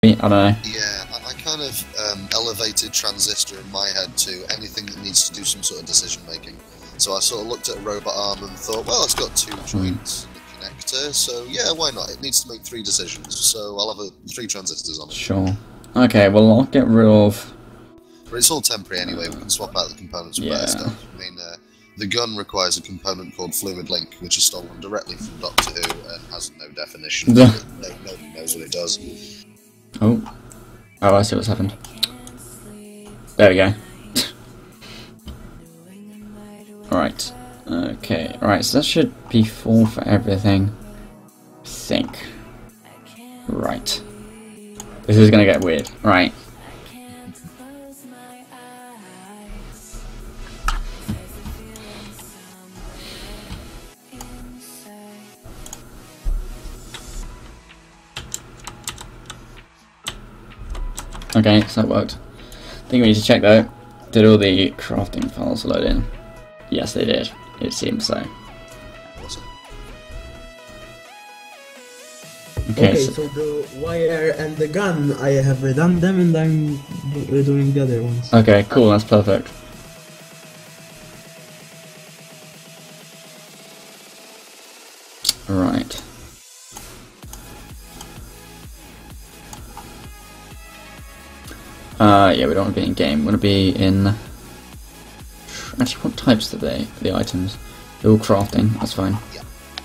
don't know. Yeah, I kind of elevated transistor in my head to anything that needs to do some sort of decision making. So I sort of looked at a robot arm and thought, well, it's got 2 joints and a connector, so yeah, why not? It needs to make 3 decisions, so I'll have 3 transistors on it. Sure. Okay, well, I'll get rid of... But it's all temporary anyway, we can swap out the components with better stuff. I mean, the gun requires a component called Fluid Link, which is stolen directly from Doctor Who and has no definition. Nobody knows what it does. Oh, I see what's happened. There we go. Alright. Okay, alright, so that should be 4 for everything. I think. Right. This is gonna get weird. Right. Okay, so that worked. I think we need to check though. Did all the crafting files load in? Yes, they did. It seems so. Awesome. Okay, so the wire and the gun, I have redone them and I'm redoing the other ones. Okay, cool, that's perfect. Right. Yeah, we don't want to be in game. We want to be in... Actually, what types are they? The items? They're all crafting, that's fine. Yeah.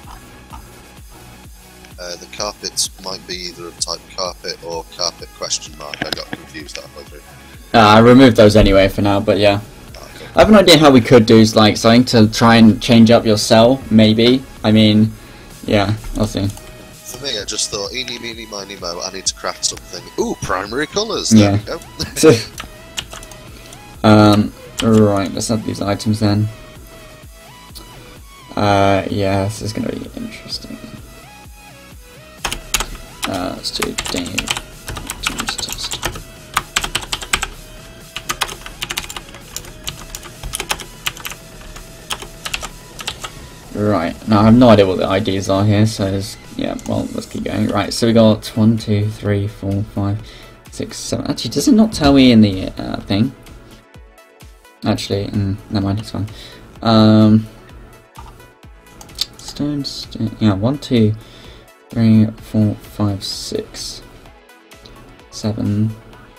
The carpets might be either of type carpet or carpet question mark. I got confused halfway through. I removed those anyway for now, but yeah. Okay. I have an idea how we could do like something to try and change up your cell, maybe. I mean, yeah, I'll see. For me, I just thought, eeny, meeny, miny, mo, I need to craft something. Ooh, primary colours! There we go. Right, let's add these items then. Yeah, this is going to be interesting. Let's do Dave items test. Right, now I have no idea what the IDs are here, so there's, yeah, well, let's keep going. Right, so we got 1, 2, 3, 4, 5, 6, 7. Actually, does it not tell me in the thing? Actually, never mind, it's fine. Stones, yeah, 1, 2, 3, 4, 5, 6, 7.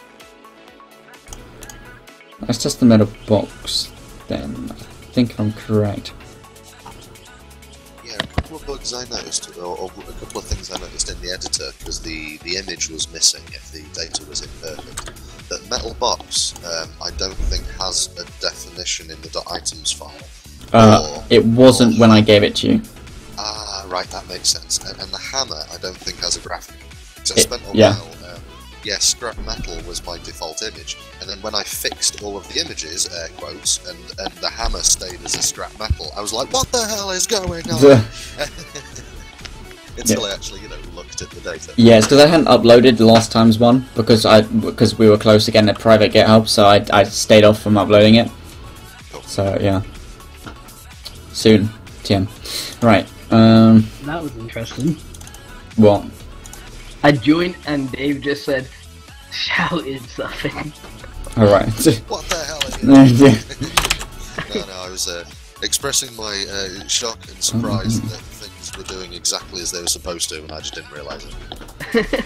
Let's test the metal box then. I think if I'm correct. Yeah, a couple of bugs I noticed, or a couple of things I noticed in the editor, because the image was missing if the data was imperfect. That metal box, I don't think has a definition in the .items file. It wasn't when I gave it to you. Ah, right, that makes sense. And the hammer, I don't think has a graphic. So I spent a yeah. while, scrap metal was my default image, and then when I fixed all of the images, air quotes, and the hammer stayed as a scrap metal, I was like, what the hell is going on? Until I actually, looked at the data. Yeah, it's because I hadn't uploaded the last time's one, because we were close to getting a private GitHub, so I stayed off from uploading it. Cool. So, yeah. Soon. TM. Right, That was interesting. what? I joined and Dave just said, shouted something. Alright. What the hell are you doing? No, I was expressing my shock and surprise that things were doing exactly as they were supposed to, and I just didn't realise it.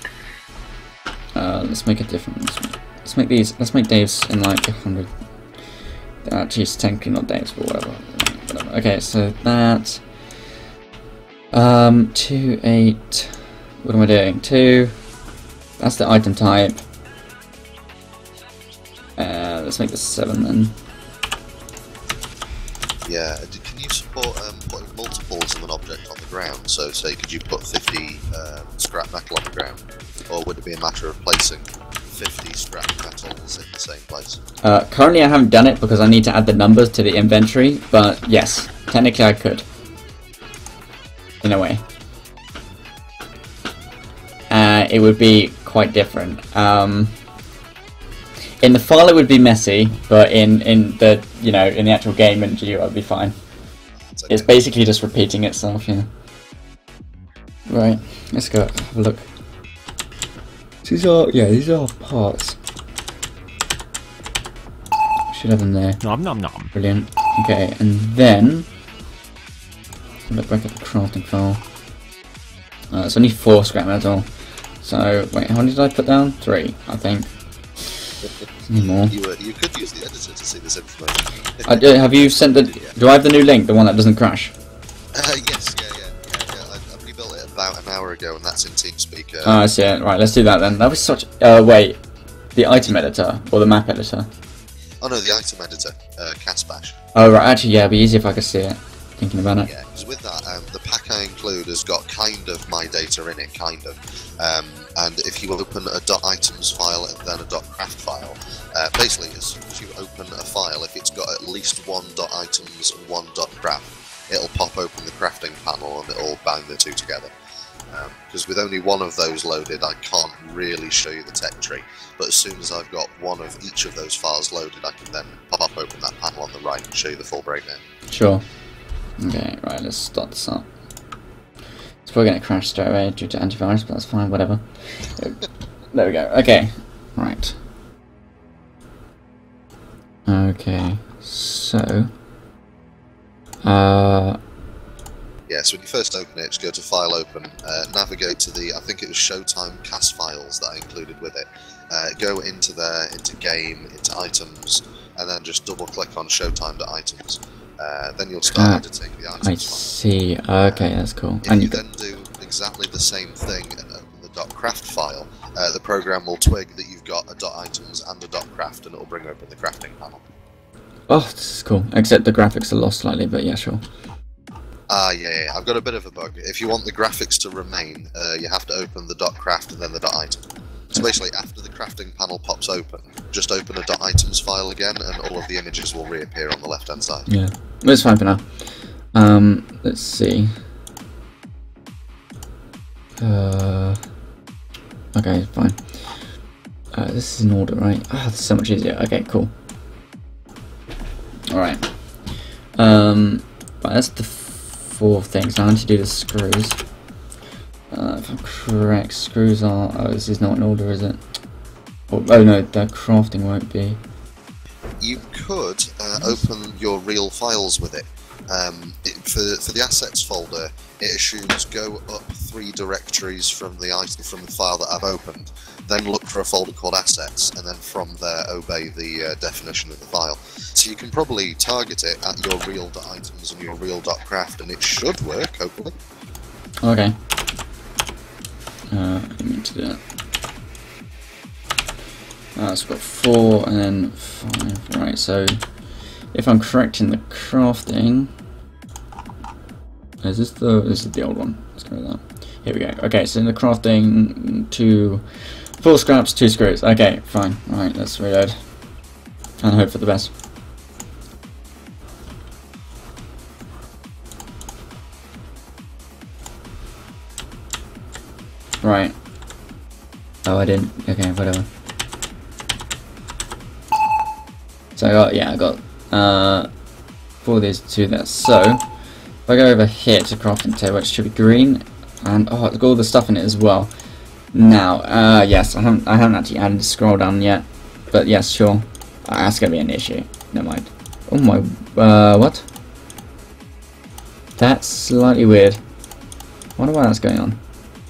Let's make it different. Let's make these. Let's make Dave's in like 100. Actually, it's technically not Dave's, but whatever. Okay, so that. 2, 8. What am I doing? 2. That's the item type. Let's make this 7 then. Yeah, can you support putting multiples of an object on the ground? So, say, could you put 50 scrap metal on the ground? Or would it be a matter of placing 50 scrap metals in the same place? Currently I haven't done it because I need to add the numbers to the inventory, but yes, technically I could. In a way. It would be quite different. In the file it would be messy, but in the in the actual game and GUI it would be fine. Okay. It's basically just repeating itself, yeah. Right, let's go have a look. these are parts. Should have them there. Nom nom nom. Brilliant. Okay, and then look back at the crafting file. It's only 4 scrap metal. So wait, how many did I put down? 3, I think. Any more? You could use the editor to see this information. Have you sent the? Do I have the new link? The one that doesn't crash? Yes, yeah. I rebuilt it about an hour ago, and that's in TeamSpeak. Oh, I see it. Right, let's do that then. That was such. Wait, the item editor or the map editor? Oh no, the item editor, Casbash. Oh right, actually yeah, it'd be easy if I could see it. Thinking about it. Yeah, because with that, the pack I include has got kind of my data in it, kind of. And if you open a .items file and then a .craft file, basically as soon as you open a file, if it's got at least one .items and one .craft, it'll pop open the crafting panel and it'll bind the two together. Because with only one of those loaded, I can't really show you the tech tree. But as soon as I've got one of each of those files loaded, I can then pop open that panel on the right and show you the full breakdown. Sure. Okay, right, let's start this up. It's probably going to crash straight away due to antivirus, but that's fine, whatever. There we go, okay. Right. Okay, so... Yeah, so when you first open it, just go to File Open, navigate to the, I think it was Showtime cast files that I included with it. Go into there, into Game, into Items, and then just double click on Showtime.items. Then you'll start editing the items. I see, okay, that's cool. If you then do exactly the same thing and open the .craft file, the program will twig that you've got a .items and a .craft, and it will bring open the crafting panel. Oh, this is cool. Except the graphics are lost slightly, but yeah, sure. Yeah, I've got a bit of a bug. If you want the graphics to remain, you have to open the .craft and then the .item. So basically, after the crafting panel pops open, just open a .items file again, and all of the images will reappear on the left-hand side. Yeah, it's fine for now. Let's see. Okay, fine. This is in order, right? Ah, this is so much easier. Okay, cool. Alright. Right, that's the 4 things. Now I need to do the screws. If I'm correct, screws are... Oh, this is not in order, is it? Oh no, the crafting won't be. You could open your real files with it. For the assets folder, it assumes go up 3 directories from the file that I've opened, then look for a folder called assets, and then from there obey the definition of the file. So you can probably target it at your real.items and your real.craft, and it should work, hopefully. Okay. I need to do that. So we've got 4 and then 5. Right, so if I'm correct in the crafting, this is the old one. Let's go with that. Here we go. Okay, so in the crafting, 4 scraps, 2 screws. Okay, fine. Right, let's reload and hope for the best. Right. Oh, I didn't. Okay, whatever. So I got 4 of these, 2 of that. So if I go over here to crafting table, it should be green, and oh, it's got all the stuff in it as well. Now, yes, I haven't actually added the scroll down yet, but yes, sure. That's gonna be an issue. Never mind. Oh my, what? That's slightly weird. I wonder why that's going on.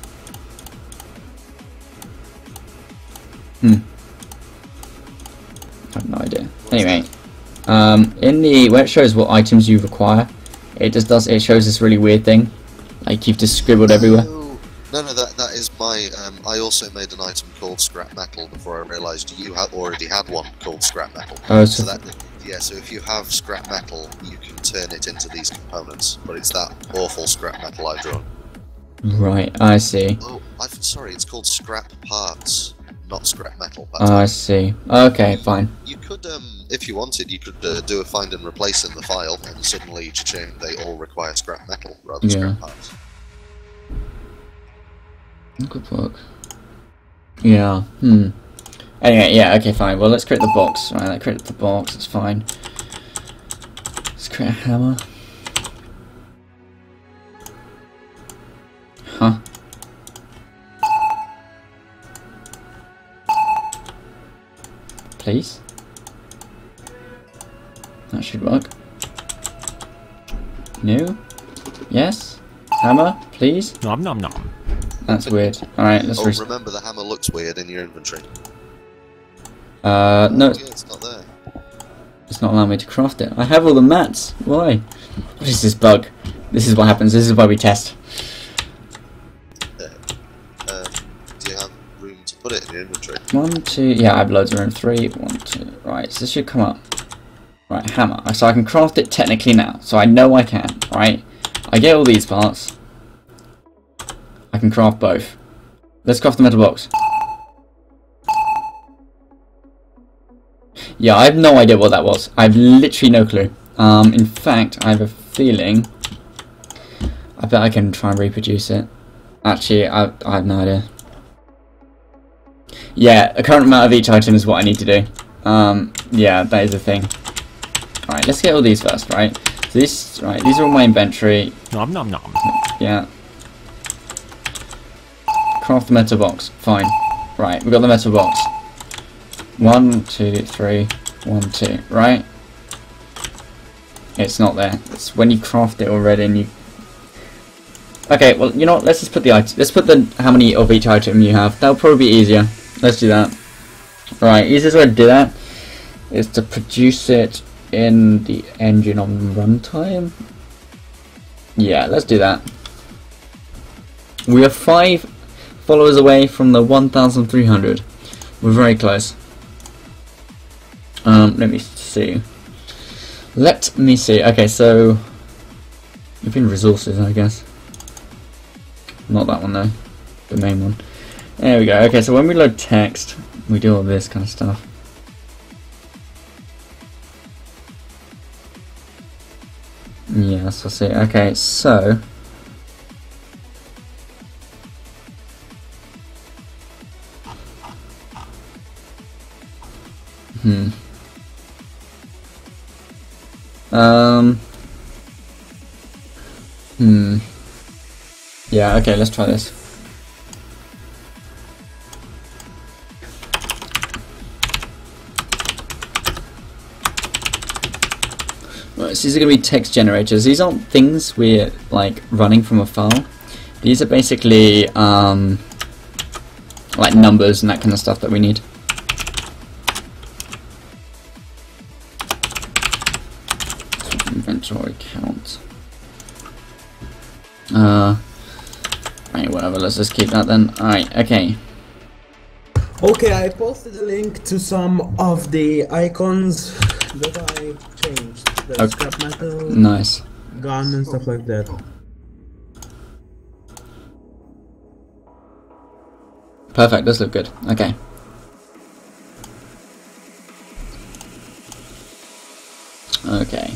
I have no idea. Anyway, in the where it shows what items you require, it shows this really weird thing, like you've just scribbled everywhere. No, that is my. I also made an item called scrap metal before I realised you already had one called scrap metal. Oh, so so if you have scrap metal, you can turn it into these components. But it's that awful scrap metal I've drawn. Right, I see. Oh, sorry, it's called scrap parts, not scrap metal. Oh, I see. Okay, fine. You could, if you wanted, you could do a find and replace in the file, and suddenly cha-ching, they all require scrap metal rather than scrap parts. Good work. Yeah. Anyway, yeah. Okay, fine. Well, let's create the box. Right, I created the box. It's fine. Let's create a hammer. Huh. please. That should work. No? Yes? Hammer, please? Nom nom nom. That's weird. Alright, let's Oh, remember the hammer looks weird in your inventory. no, Yeah, it's not there. it's not allowing me to craft it. I have all the mats. Why? What is this bug? This is what happens. This is why we test. Do you have room to put it in your inventory? 1, 2, yeah, I have loads of room. 3, 1, 2. Right, so this should come up. Right, hammer. So I can craft it technically now. So I know I can, right? I get all these parts. I can craft both. Let's craft the metal box. Yeah, I have no idea what that was. I have literally no clue. In fact, I have a feeling... I bet I can try and reproduce it. Actually, I have no idea. Yeah, a current amount of each item is what I need to do. Yeah, that is the thing. Alright, let's get all these first, right? So these are all my inventory. Nom nom nom. Yeah. Craft the metal box. Fine. Right, we got the metal box. 1, 2, 3, 1, 2. Right? It's not there. It's when you craft it already and you... Okay, well, you know what? Let's just put the item. Let's put the how many of each item you have. That'll probably be easier. Let's do that. Right, easiest way to do that is to produce it in the engine on runtime. Yeah, let's do that. We are 5 followers away from the 1,300. We're very close. Let me see. Let me see. Okay, so you've been resources, I guess. Not that one though. The main one. There we go. Okay, so when we load text, we do all this kind of stuff. Yes, I see. Okay, so yeah, okay, let's try this. Right, so these are going to be text generators. These aren't things we're like running from a file. These are basically like numbers and that kind of stuff that we need. Inventory count. Right, whatever. Let's just keep that then. All right. Okay. Okay, I posted a link to some of the icons that I changed. The Okay. scrap metal, Nice. gun and stuff like that. Perfect. Does look good. Okay. Okay.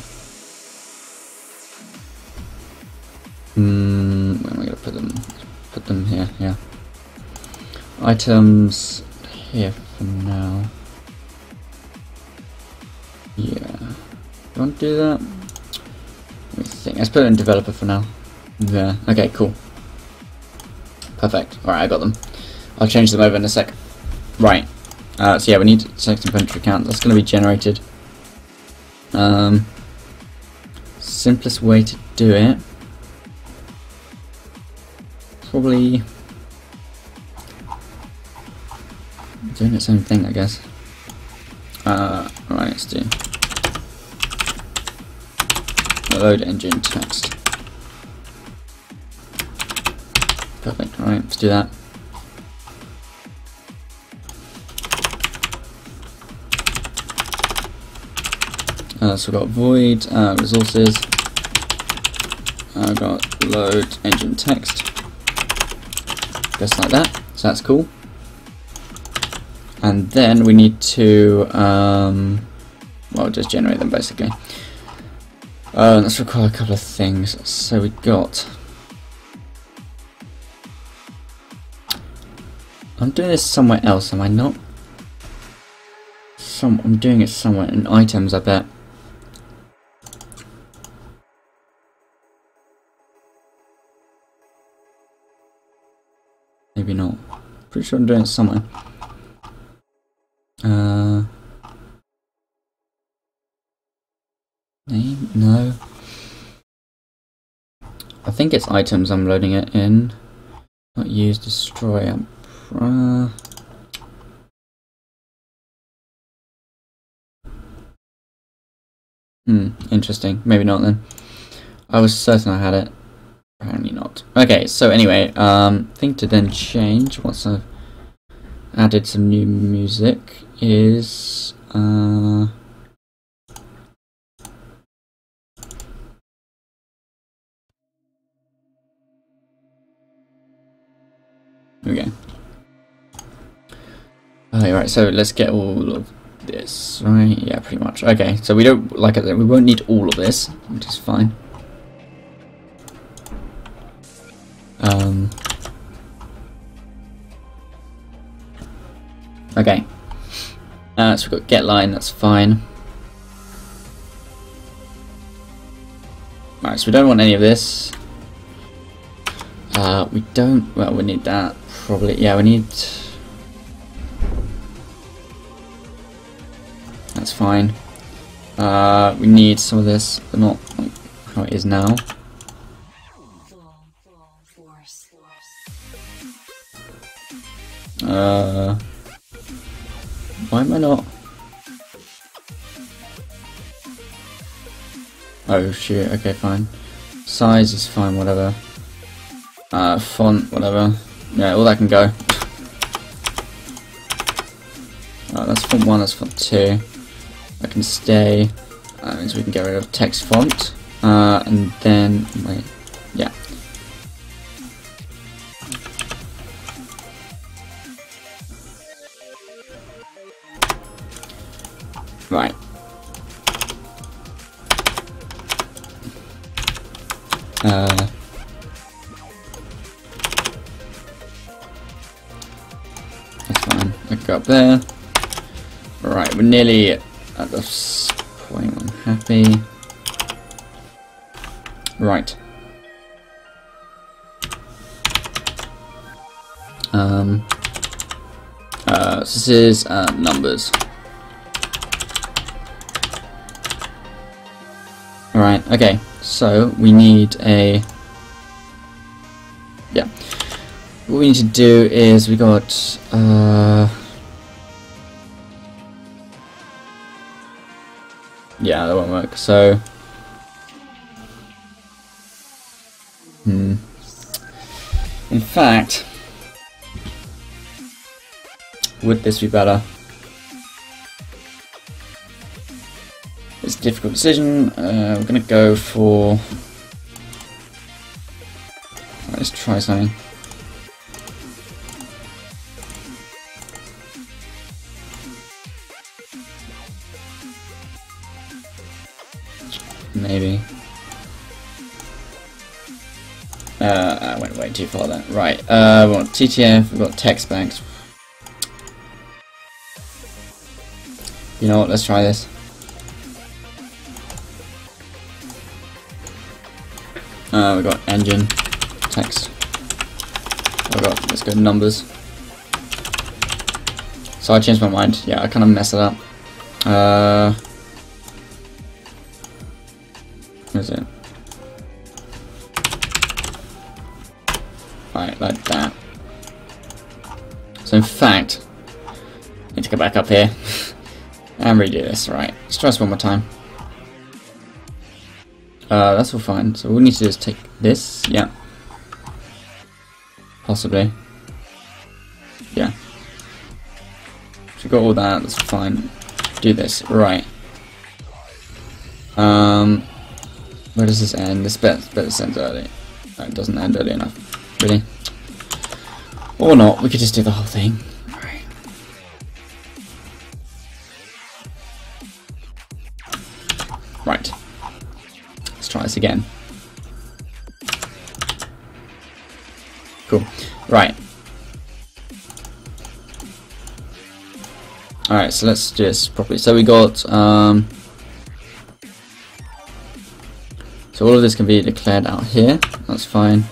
Where am I gonna put them? Put them here. Yeah. Items here for now. Yeah. Do you want to do that? Let me think. Let's put it in developer for now. There. Okay. Cool. Perfect. All right. I got them. I'll change them over in a sec. Right. So yeah, we need text inventory count. That's going to be generated. Simplest way to do it. Probably doing its own thing, I guess. Right, let's do load engine text. Perfect. All right, let's do that. So we've got void resources. I've got load engine text. Just like that. So that's cool. And then we need to well, just generate them basically. Let's require a couple of things. So we got. I'm doing this somewhere else, am I not? I'm doing it somewhere in items, I bet. Maybe not. Pretty sure I'm doing it somewhere. No. I think it's items I'm loading it in. Not use, destroy. Interesting. Maybe not then. I was certain I had it. Apparently not. Okay, so anyway, thing to then change once I've added some new music is here we go. Alright, so let's get all of this, right? Yeah, pretty much. Okay, so we don't, like I said, we won't need all of this, which is fine. Okay. So we've got get line, that's fine. Alright, so we don't want any of this. We don't, well, we need that, probably, yeah, we need... That's fine. We need some of this, but not like how it is now. Why am I not? Oh shoot, okay, fine. Size is fine, whatever. Font, whatever. Yeah, all that can go. That's font 1, that's font 2. That can stay. That means we can get rid of text font. And then, wait, yeah. Right. That's fine. I can go up there. Right, we're nearly at this point. I'm happy. Right. So this is numbers. Alright, okay, so we need a... Yeah. What we need to do is we got... Yeah, that won't work, so... In fact... Would this be better? It's a difficult decision. We're gonna go for... Let's try something. Maybe. I went way too far there. Right, we want TTF, we've got text banks. You know what, let's try this. We got engine, text. Let's go numbers. So I changed my mind. Yeah, I kind of messed it up. What is it? Right, like that. So in fact, I need to go back up here and redo this. Right, let's try this one more time. That's all fine. So all we need to do is take this. Yeah. Possibly. Yeah. So we got all that. That's fine. Do this. Right. Where does this end? This better ends early. No, it doesn't end early enough. Really? Or not. We could just do the whole thing. Right. Right. Let's try this again. Cool. Right. Alright, so let's do this properly. So we got so all of this can be declared out here. That's fine.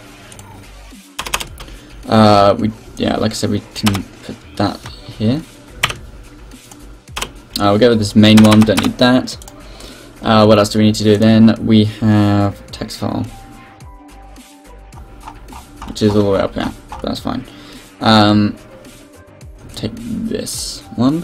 Yeah, like I said, we can put that here. We'll go with this main one. Don't need that. What else do we need to do then? We have text file, which is all the way up there, but that's fine. Take this one.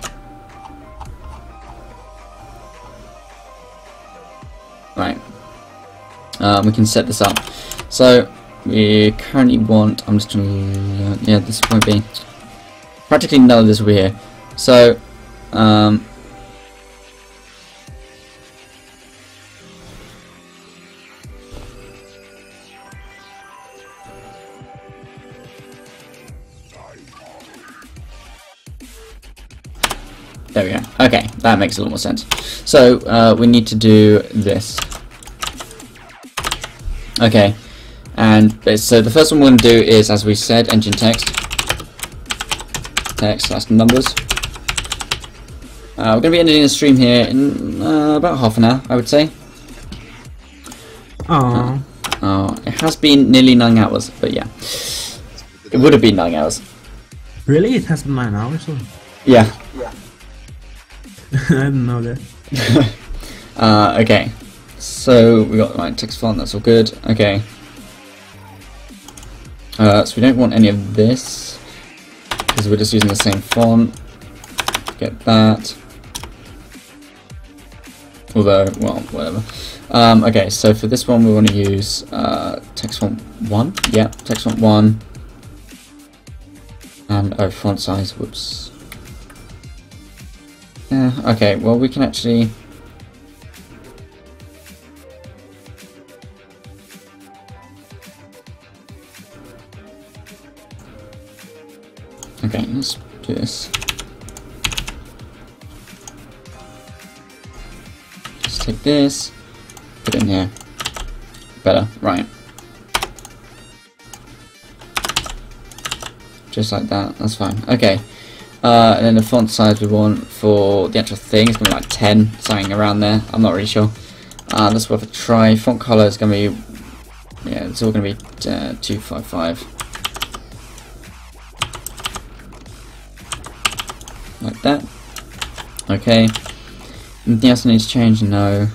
Right. We can set this up. So we currently want, I'm just trying to, yeah, this won't be, practically none of this will be here. So, there we go. Okay, that makes a little more sense. So we need to do this. Okay, and so the first one we're going to do is, as we said, engine text. Text, that's numbers. We're going to be ending the stream here in about half an hour, I would say. It has been nearly 9 hours, but yeah. It would have been 9 hours. Really? It has been 9 hours? Or? Yeah. I didn't know that. Okay. So we got the right text font, that's all good. Okay. So we don't want any of this, because we're just using the same font. Get that. Although, well, whatever. Okay, so for this one we want to use text font 1. Yeah, text font 1. And font size, whoops. Yeah, okay, well we can actually... Okay, let's do this. Just take this, put it in here. Better, right. Just like that, that's fine. Okay. And then the font size we want for the actual thing is going to be like 10, something around there. I'm not really sure. That's worth a try. Font color is going to be, yeah, it's all going to be 255. Like that. Okay. Anything else I need to change? No.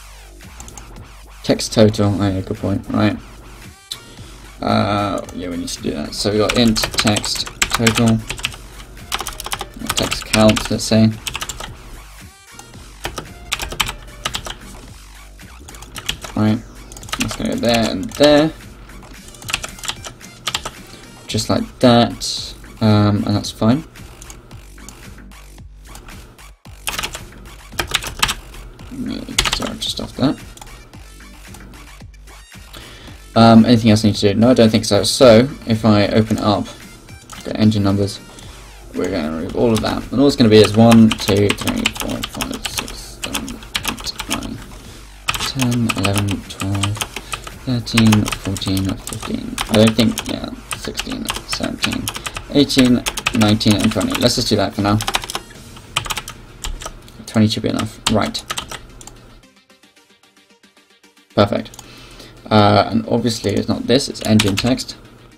Text total. Oh yeah, good point. Right. Yeah, we need to do that. So we got int text total. Text count, let's say. Right. That's gonna go there and there. Just like that. And that's fine. Sorry, just off that. Anything else I need to do? No, I don't think so. So, if I open up the engine numbers, we're going to remove all of that. And all it's going to be is 1, 2, 3, 4, 5, 6, 7, 8, 9, 10, 11, 12, 13, 14, 15. I don't think, yeah, 16, 17, 18, 19, and 20. Let's just do that for now. 20 should be enough. Right. Perfect. And obviously it's not this, it's engine text.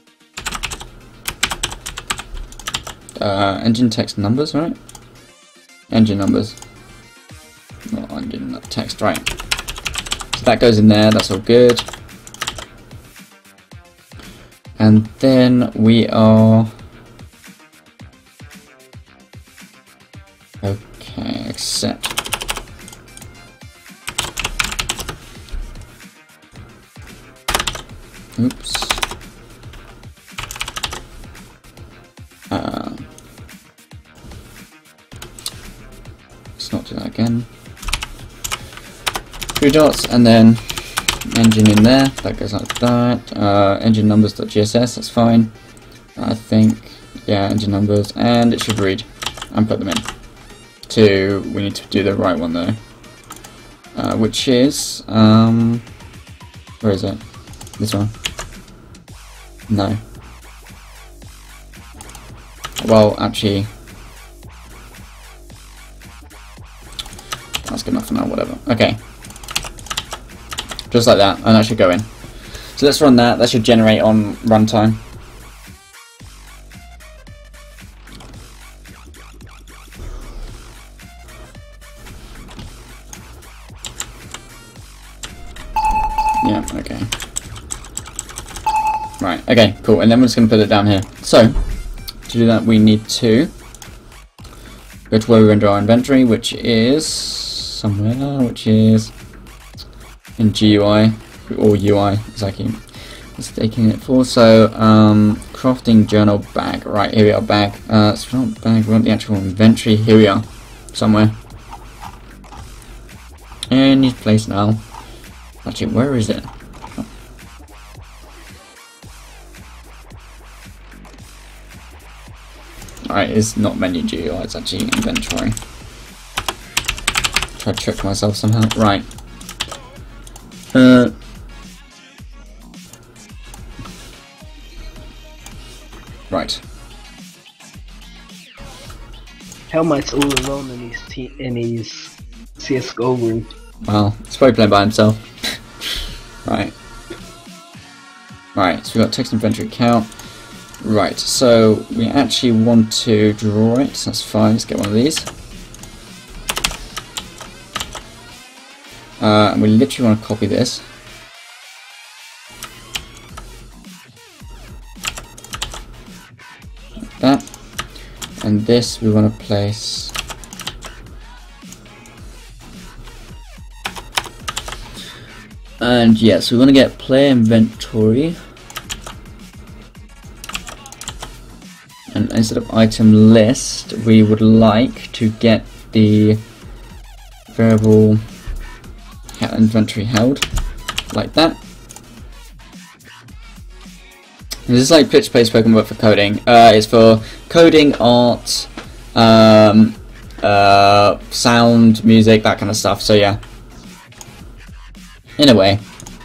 Engine text numbers, right? Engine numbers. Not engine text, right. So that goes in there, that's all good. And then we are... Okay, accept. Oops. Let's not do that again. 3 dots and then engine in there. That goes like that. Engine numbers.gss, that's fine. I think, yeah, engine numbers, and it should read and put them in. We need to do the right one though, which is where is it? This one? No. Well, actually, that's good enough for now. Whatever. Okay. Just like that, and that should go in. So let's run that. That should generate on runtime. Okay. Right, okay, cool. And then we're just going to put it down here. So, to do that, we need to go to where we render our inventory, which is somewhere, which is in GUI, or UI, as I keep mistaking it for. So, crafting journal bag. Right, here we are, bag. It's not bag, we want the actual inventory. Here we are, somewhere. Any place now. Actually, where is it? Oh. Alright, it's not menu GUI, it's actually inventory. Try to trick myself somehow. Right. Right. Helmut's all alone in his CS:GO room. Well, he's probably playing by himself. Right. Right, so we've got text inventory count. Right, so we actually want to draw it, so that's fine, let's get one of these. And we literally want to copy this. Like that. And this we want to place and yeah, so we want to get player inventory, and instead of item list we would to get the variable inventory held like that. And this is like pitch play spoken word for coding. It's for coding, art, sound, music, that kind of stuff. So yeah, in a way.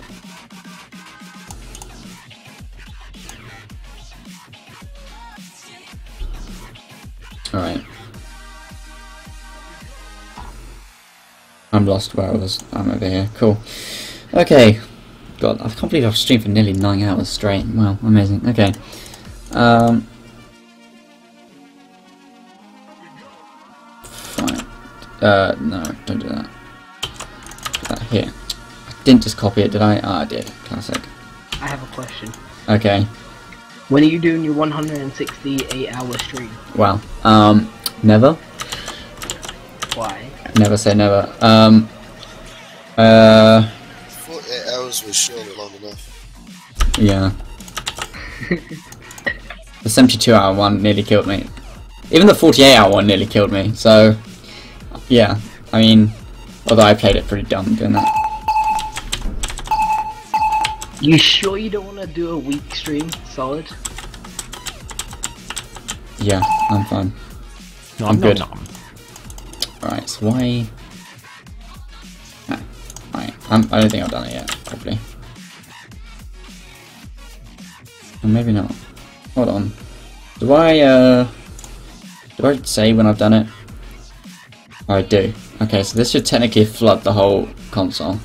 Alright. I'm lost where I was. I'm over here. Cool. Okay. God, I can't believe I've streamed for nearly 9 hours straight. Wow, amazing. Okay. Fine. No, don't do that. Put that here. I didn't just copy it, did I? Ah, I did. Classic. I have a question. Okay. When are you doing your 168-hour stream? Well, never. Why? Never say never. 48 hours was surely long enough. Yeah. The 72-hour one nearly killed me. Even the 48-hour one nearly killed me, so... Yeah, I mean... Although I played it pretty dumb doing that. You sure you don't want to do a week stream? Solid? Yeah, I'm fine. No, I'm good. No. Alright, so why... Ah, alright, I don't think I've done it yet, probably. Or maybe not. Hold on. Do I say when I've done it? Oh, I do. Okay, so this should technically flood the whole console.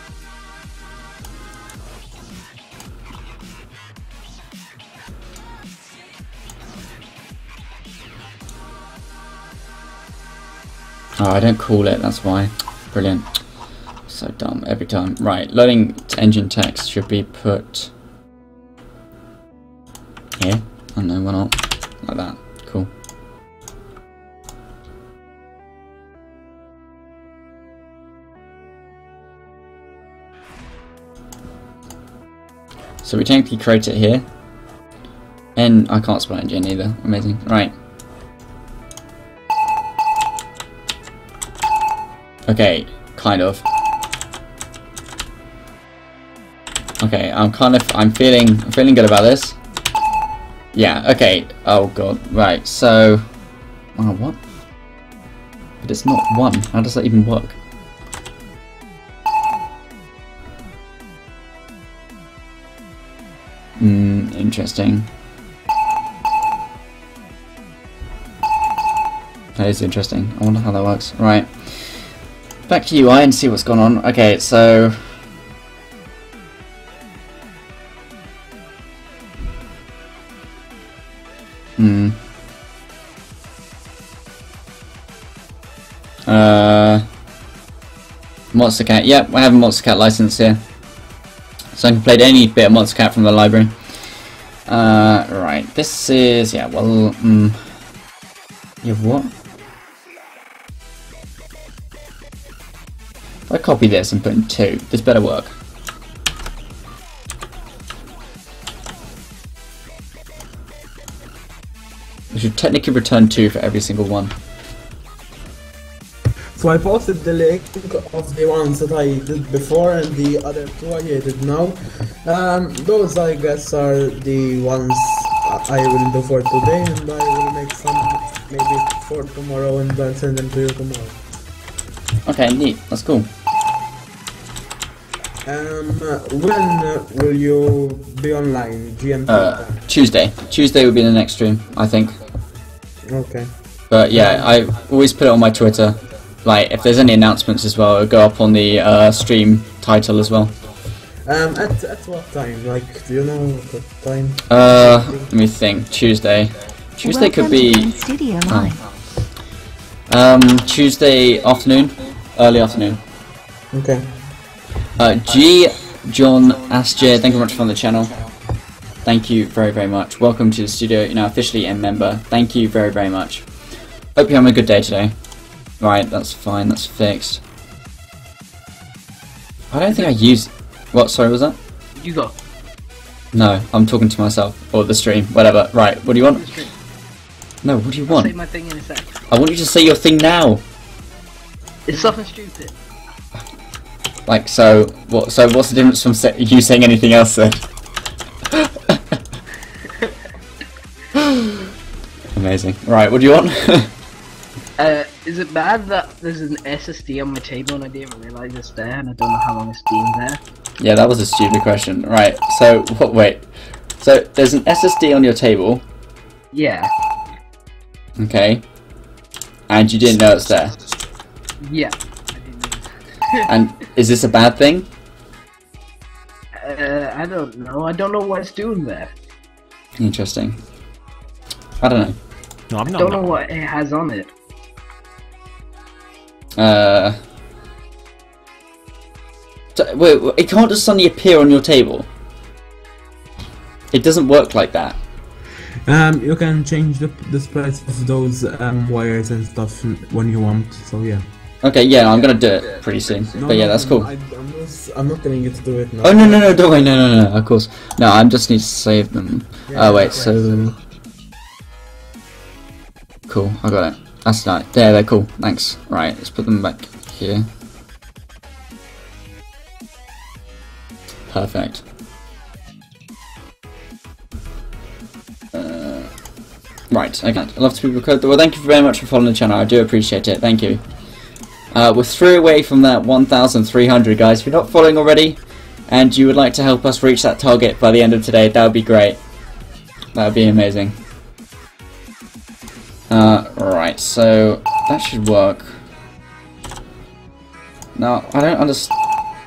Oh, I don't call it, that's why. Brilliant. So dumb every time. Right, loading to engine text should be put here. I don't know, why not? Like that. Cool. So we technically create it here. And I can't spell engine either. Amazing. Right. Okay, kind of. Okay, I'm feeling good about this. Yeah, okay. Oh god, right, so... Oh, what? But it's not 1. How does that even work? Interesting. That is interesting. I wonder how that works. Right. Back to UI and see what's going on. Okay, so... Monster Cat. Yep, I have a Monster Cat license here. So I can play any bit of Monster Cat from the library. Right, this is, yeah, well, you have what? If I copy this and put in 2, this better work. We should technically return 2 for every single one. So I posted the link of the ones that I did before and the other 2 I did now. Those I guess are the ones I will do for today, and I will make some maybe for tomorrow and then send them to you tomorrow. Okay, neat. That's cool. When will you be online? GMT time? Tuesday. Tuesday will be the next stream, I think. Okay. But yeah, I always put it on my Twitter. Like, if there's any announcements as well, it'll go up on the stream title as well. At what time? Like, do you know what time? Let me think. Tuesday. Tuesday could be. Tuesday afternoon, early afternoon. Okay. G. John Asjer, thank you very much for the channel. Thank you very, very much. Welcome to the studio. You're now officially a member. Thank you very, very much. Hope you're having a good day today. Right, that's fine. That's fixed. I don't think I used. What? Sorry, was that? You go. No, I'm talking to myself or the stream. Whatever. Right. What do you want? No. What do you want? I'll say my thing in a sec. I want you to say your thing now. It's something stupid. Like, so what? So what's the difference from you saying anything else then? Amazing. Right, what do you want? Is it bad that there's an SSD on my table and I didn't realise it's there and I don't know how long it's been there? Yeah, that was a stupid question. Right, so, what, wait. So, there's an SSD on your table. Yeah. Okay. And you didn't know it's there. Yeah. And is this a bad thing? I don't know. I don't know what it's doing there. Interesting. I don't know. No, I'm I not. don't know what it has on it. So, wait, it can't just suddenly appear on your table. It doesn't work like that. You can change the spreads of those wires and stuff when you want. So yeah. Okay, yeah, I'm gonna do it pretty soon. But yeah, that's cool. I'm not telling you to do it now. Oh no, don't worry, no, of course. No, I just need to save them. Yeah, Oh wait, right, so cool, I got it. That's nice. There, they're cool. Thanks. Right, let's put them back here. Perfect. Right, okay. I'd love to be recorded. Well, thank you very much for following the channel. I do appreciate it. Thank you. We're 3 away from that 1,300, guys. If you're not following already, and you would like to help us reach that target by the end of today, that would be great. That would be amazing. Right, so that should work. Now, I don't understand.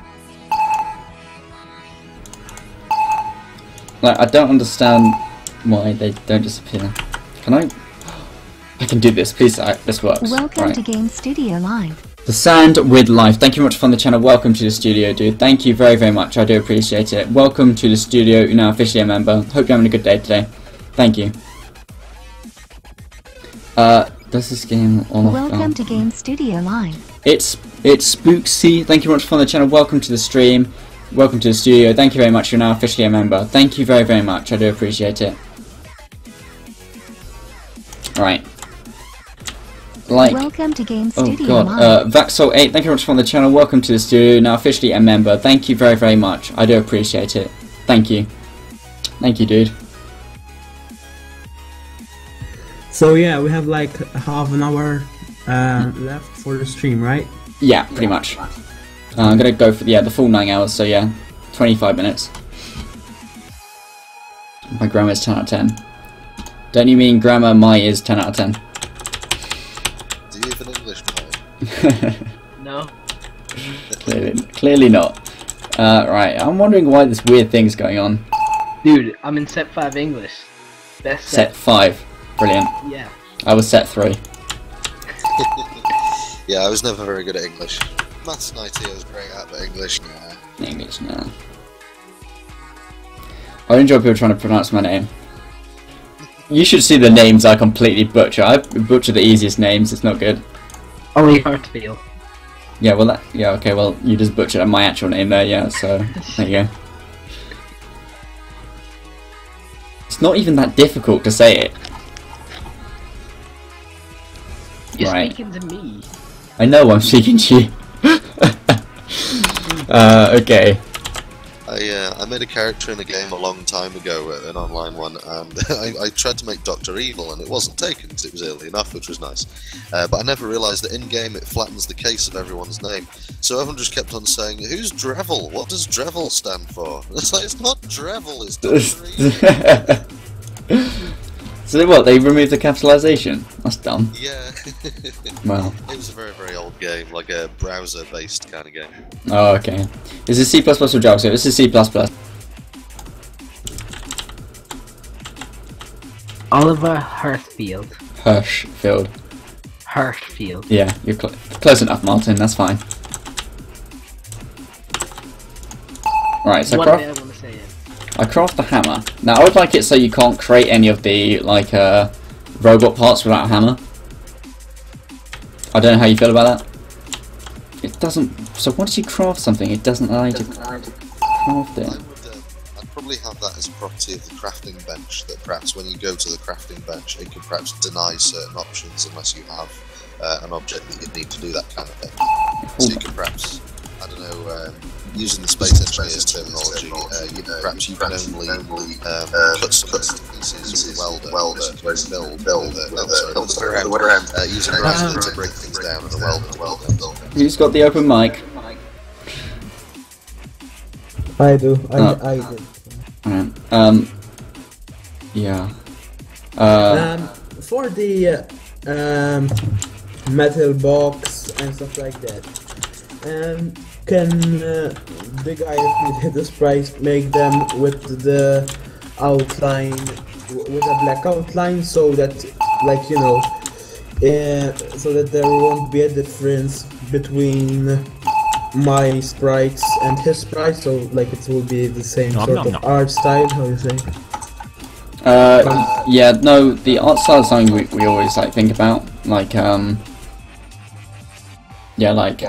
Like, I don't understand why they don't disappear. Can I? I can do this, please. This works. Welcome to Game Studio Live. The Sand with Life. Thank you very much for the channel. Welcome to the studio, dude. Thank you very, very much. I do appreciate it. Welcome to the studio. You're now officially a member. Hope you're having a good day today. Thank you. Does this game on? Welcome to Game Studio Live. It's Spooksy. Thank you very much for the channel. Welcome to the stream. Welcome to the studio. Thank you very much. You're now officially a member. Thank you very, very much. I do appreciate it. Right. Like. Welcome to Game Studio Oh god. Live. Vaxol8. Thank you very much for the channel. Welcome to the studio. Now officially a member. Thank you very, very much. I do appreciate it. Thank you. Thank you, dude. So yeah, we have like half an hour left for the stream, right? Yeah, pretty much. I'm gonna go for the full 9 hours. So yeah, 25 minutes. My grammar's 10 out of 10. Don't you mean grammar? My is 10 out of 10. Do you even English, Mike? No. Clearly not. Right, I'm wondering why this weird thing's going on. Dude, I'm in set 5 English. Best Set 5. Brilliant. Yeah. I was set 3. Yeah, I was never very good at English. Maths and IT I was great at, but English, nah. English, no. I enjoy people trying to pronounce my name. You should see the names I completely butcher. I butcher the easiest names. It's not good. Only Hartfield. Yeah, well, yeah, okay, well, you just butchered my actual name there, yeah, so, there you go. It's not even that difficult to say it. You're Right. speaking to me. I know I'm speaking to you. Okay. I made a character in a game a long time ago, an online one, and I tried to make Dr. Evil, and it wasn't taken because it was early enough, which was nice. But I never realised that in-game it flattens the case of everyone's name. So everyone just kept on saying, "Who's Drevel? What does Drevel stand for?" It's like, it's not Drevel, it's Dr. Evil. So what, they removed the capitalization? That's dumb. Yeah. Well. It was a very, very old game, like a browser-based kind of game. Oh, okay. Is this C++ or JavaScript? This is C++. Oliver Hirschfield. Hirschfield. Hirschfield. Yeah, you're close enough, Martin, that's fine. Right, so One day I want to say it. I craft the hammer. Now, I would like it so you can't create any of the, like, robot parts without a hammer. I don't know how you feel about that. It doesn't... So once you craft something, it doesn't allow you to craft it. I'd probably have that as a property of the crafting bench, that perhaps when you go to the crafting bench, it could perhaps deny certain options unless you have an object that you need to do that kind of thing. So you could perhaps, I don't know, using the space engineers terminology, perhaps you can only cut to pieces with a welder, whereas you can build using a welder to break things down and a welder. Who's got the open mic? I do. I did. Alright. Yeah. For the metal box and stuff like that, can the guy who did this price make them with the outline, with a black outline, so that, like, you know, so that there won't be a difference between my sprites and his sprites, so like it will be the same sort of art style, how you say? Yeah, no, the art style is something we always like think about, like yeah, like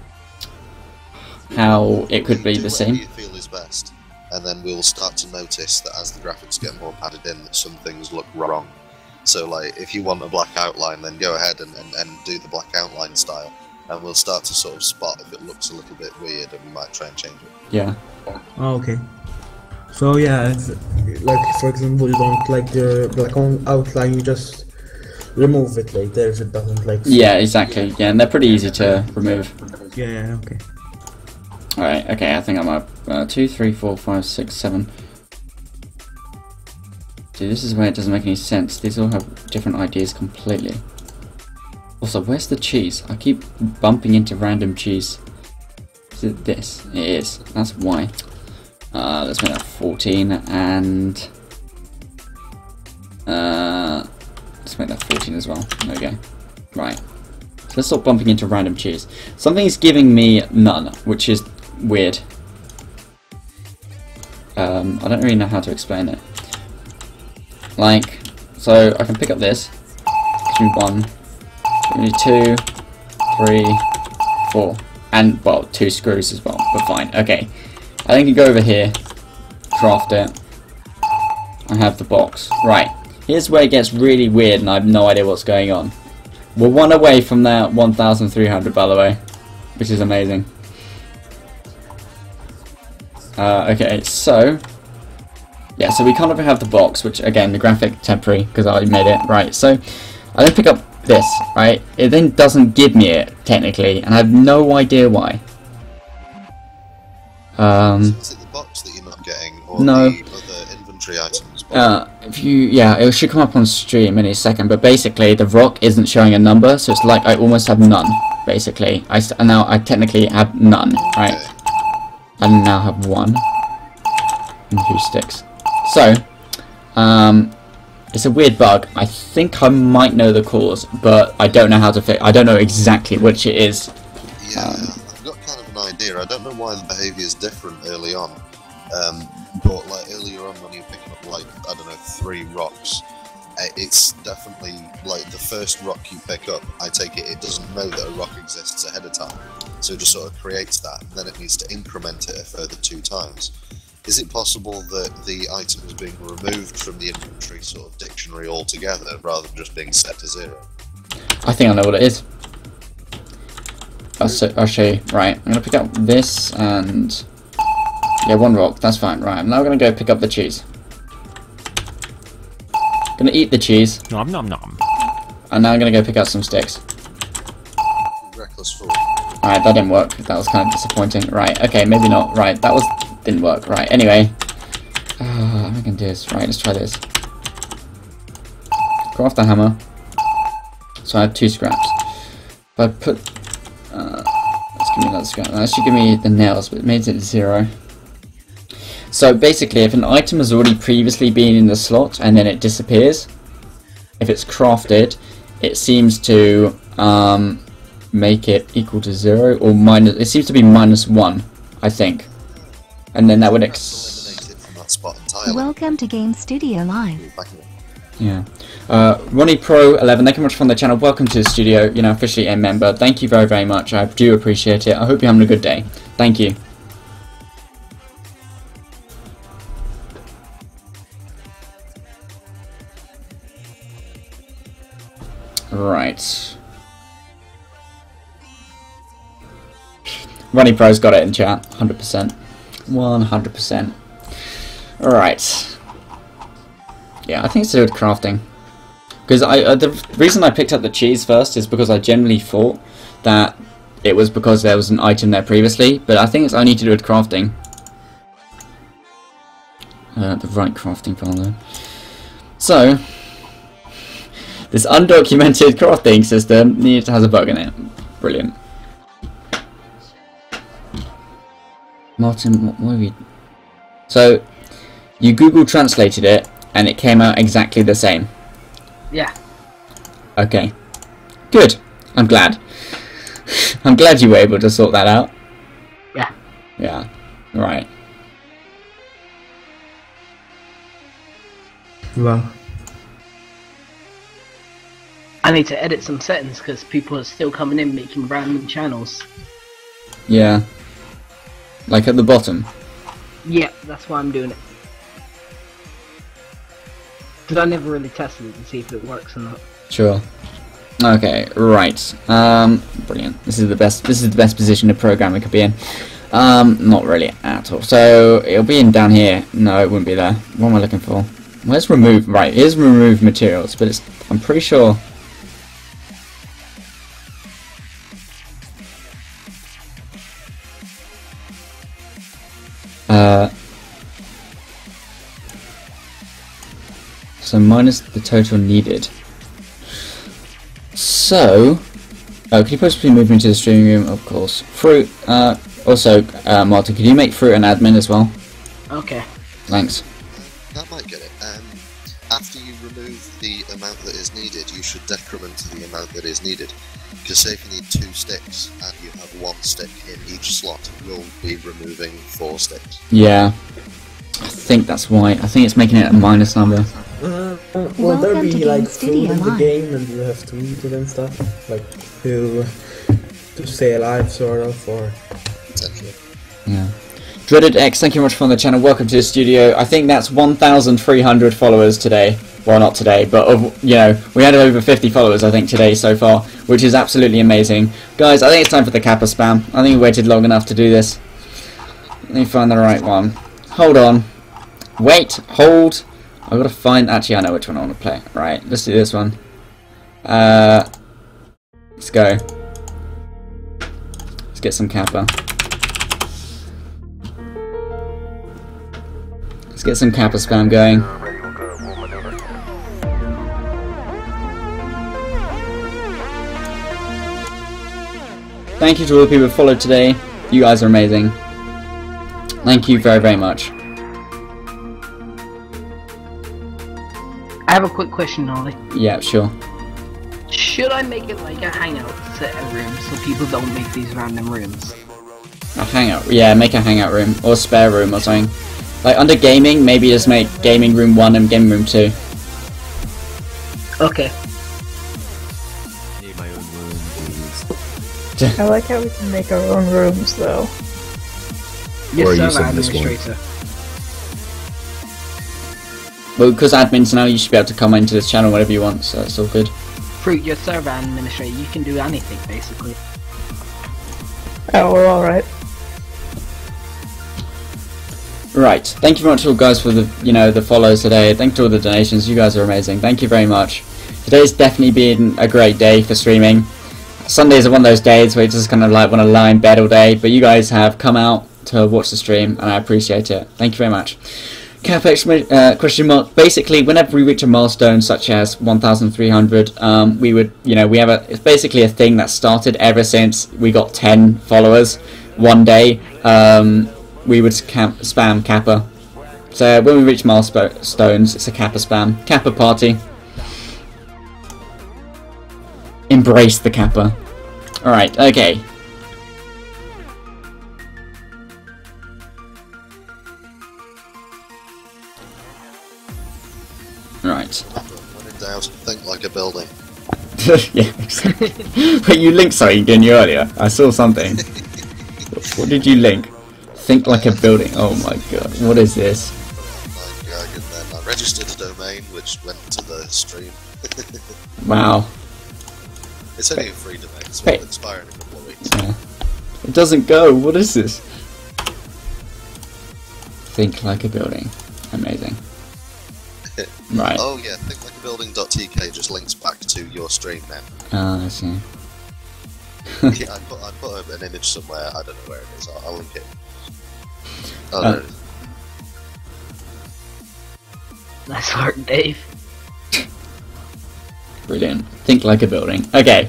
how it could be the same. You feel is best, and then we'll start to notice that as the graphics get more padded in, that some things look wrong. So, like, if you want a black outline, then go ahead and do the black outline style, and we'll start to sort of spot if it looks a little bit weird, and we might try and change it. Yeah. Oh, okay. So yeah, it's, like, for example, you don't like the black outline, you just remove it later if it doesn't like. Yeah, exactly. Yeah, and they're pretty easy to remove. Yeah. Okay. Alright, okay, I think I'm up. 2, 3, 4, 5, 6, 7. Dude, this is where it doesn't make any sense. These all have different ideas completely. Also, where's the cheese? I keep bumping into random cheese. Is it this? It is. That's why. Let's make that 14 and... let's make that 14 as well. There we go. Right. So let's stop bumping into random cheese. Something's giving me none, which is weird. I don't really know how to explain it. Like, so I can pick up this. Give me 1, give me 2, 3, 4, and well, 2 screws as well. But fine. Okay. I think you go over here, craft it. I have the box. Right. Here's where it gets really weird, and I have no idea what's going on. We're 1 away from that 1,300, by the way, which is amazing. Okay, so yeah, so we kind of have the box, which again, the graphic temporary because I made it. Right, so I then pick up this. Right, it then doesn't give me it technically, and I have no idea why. Is it the box that you're not getting, or no. the other inventory items? If you, yeah, it should come up on stream in a second, but basically the rock isn't showing a number, so it's like I almost have none, basically. Now I technically have none, right? Okay. I now have 1 and 2 sticks. So, it's a weird bug. I think I might know the cause, but I don't know how to fix. I don't know exactly which it is. Yeah, I've got kind of an idea. I don't know why the behaviour is different early on. but like earlier on when you're picking up like, I don't know, 3 rocks, it's definitely like the first rock you pick up, I take it doesn't know that a rock exists ahead of time, so it just sort of creates that, and then it needs to increment it a further 2 times. Is it possible that the item is being removed from the inventory sort of dictionary altogether, rather than just being set to 0? I think I know what it is. I'll show you. Right, I'm gonna pick up this and yeah, 1 rock. That's fine. Right, I'm now gonna go pick up the cheese. Gonna eat the cheese. Nom nom nom. And now I'm gonna go pick up some sticks. Reckless fool. Alright, that didn't work. That was kind of disappointing. Right, okay, maybe not. Right, didn't work. Right, anyway. I'm gonna do this. Right, let's try this. Craft the hammer. So I have 2 scraps. If I put... let's give me another scrap. That should give me the nails, but it made it 0. So basically, if an item has already previously been in the slot and then it disappears, if it's crafted, it seems to make it equal to 0 or minus. It seems to be -1, I think, and then that would eliminate it from that spot entirely. Welcome to Game Studio Live. Yeah. Ronnie Pro 11, thank you much from the channel. Welcome to the studio. You're now officially a member. Thank you very, very much. I do appreciate it. I hope you're having a good day. Thank you. Right. Ronnie Pro's got it in chat. 100%. 100%. Alright. Yeah, I think it's good crafting. Because the reason I picked up the cheese first is because I generally thought that it was because there was an item there previously, but I think it's only to do with crafting. The right crafting file though. So, this undocumented crafting system has a bug in it. Brilliant. Martin, what have you... So, you Google translated it, and it came out exactly the same. Yeah. Okay. Good. I'm glad. I'm glad you were able to sort that out. Yeah. Yeah. Right. Well, I need to edit some settings because people are still coming in making random channels. Yeah. Like at the bottom. Yeah, that's why I'm doing it. Because I never really tested it to see if it works or not. Sure. Okay, right. Brilliant. This is the best position a programmer could be in. Not really at all. So it'll be in down here. No, it wouldn't be there. What am I looking for? Where's remove? Right, here's remove materials, but it's, I'm pretty sure. So minus the total needed. So, could you possibly move me to the streaming room? Of course. Fruit. Also, Martin, could you make fruit an admin as well? Okay. Thanks. That might get it. After you remove the amount that is needed, you should decrement the amount that is needed. Because say if you need 2 sticks and you have 1 stick in each slot, you'll be removing 4 sticks. Yeah. I think that's why. I think it's making it a minus number. will there Welcome be to like Game food Studio in the Live. game and you have to eat it and stuff? Like to stay alive sort of, or... Potentially. Yeah. Dreaded X, thank you very much for on the channel. Welcome to the studio. I think that's 1,300 followers today. Well, not today, but you know, we had over 50 followers I think today so far, which is absolutely amazing. Guys, I think it's time for the Kappa spam. I think we waited long enough to do this. Let me find the right one. Hold on. Wait, hold. I've got to find... Actually, I know which one I want to play. Right, let's do this one. Let's go. Let's get some Kappa. Let's get some Kappa spam going. Thank you to all the people who followed today. You guys are amazing. Thank you very, very much. I have a quick question, Ollie. Yeah, sure. Should I make it like a hangout set of rooms so people don't make these random rooms? A hangout. Yeah, make a hangout room. Or a spare room or something. Like under gaming, maybe just make gaming room 1 and gaming room 2. Okay. Need my own room, please. I like how we can make our own rooms, though. Or are you Yes, server using this one? administrator. Well, because admins now, you should be able to come into this channel whenever you want, so it's all good. Fruit, your server administrator, you can do anything basically. Oh, we're alright. Right, thank you very much all guys for the, the follows today. Thank you to all the donations, you guys are amazing. Thank you very much. Today's definitely been a great day for streaming. Sundays are one of those days where you just kind of like want to lie in bed all day, but you guys have come out to watch the stream and I appreciate it. Thank you very much. CapEx question mark. Basically, whenever we reach a milestone such as 1,300, we would, we have it's basically a thing that started ever since we got 10 followers one day. We would spam Kappa. So when we reach milestones, it's a Kappa spam, Kappa party. Embrace the Kappa. Alright, okay. Right. When in doubt, think like a building. Yeah, exactly. Wait, you linked something, didn't you, earlier? I saw something. What did you link? Think like a building. Oh my god, what is this? And then I registered a domain which went to the stream. Wow. It's only a free domain, so it'll expire in a couple of weeks. Yeah. It doesn't go. What is this? Think like a building. Amazing. Right. Oh yeah, thinklikeabuilding.tk just links back to your stream now. Oh, I see. Yeah, I put an image somewhere, I don't know where it is, I'll link it. Oh, there it is. Nice work, Dave. Brilliant. Think like a building. Okay.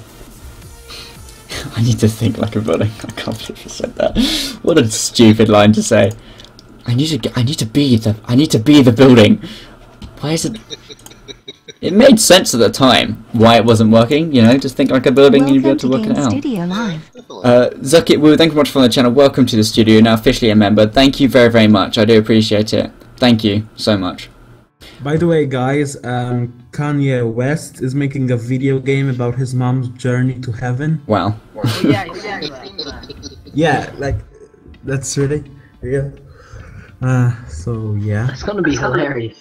I need to think like a building. I can't believe you said that. What a stupid line to say. I need to be the building. Why is it? It made sense at the time why it wasn't working. Just think like a building and you'd be able to work it out. Studio Live. Zuckit Woo, thank you very much for the channel. Welcome to the studio. Now officially a member. Thank you very, very much. I do appreciate it. Thank you so much. By the way, guys, Kanye West is making a video game about his mom's journey to heaven. Wow. Oh, yeah. Yeah, like, that's really real. So yeah. It's gonna be hilarious.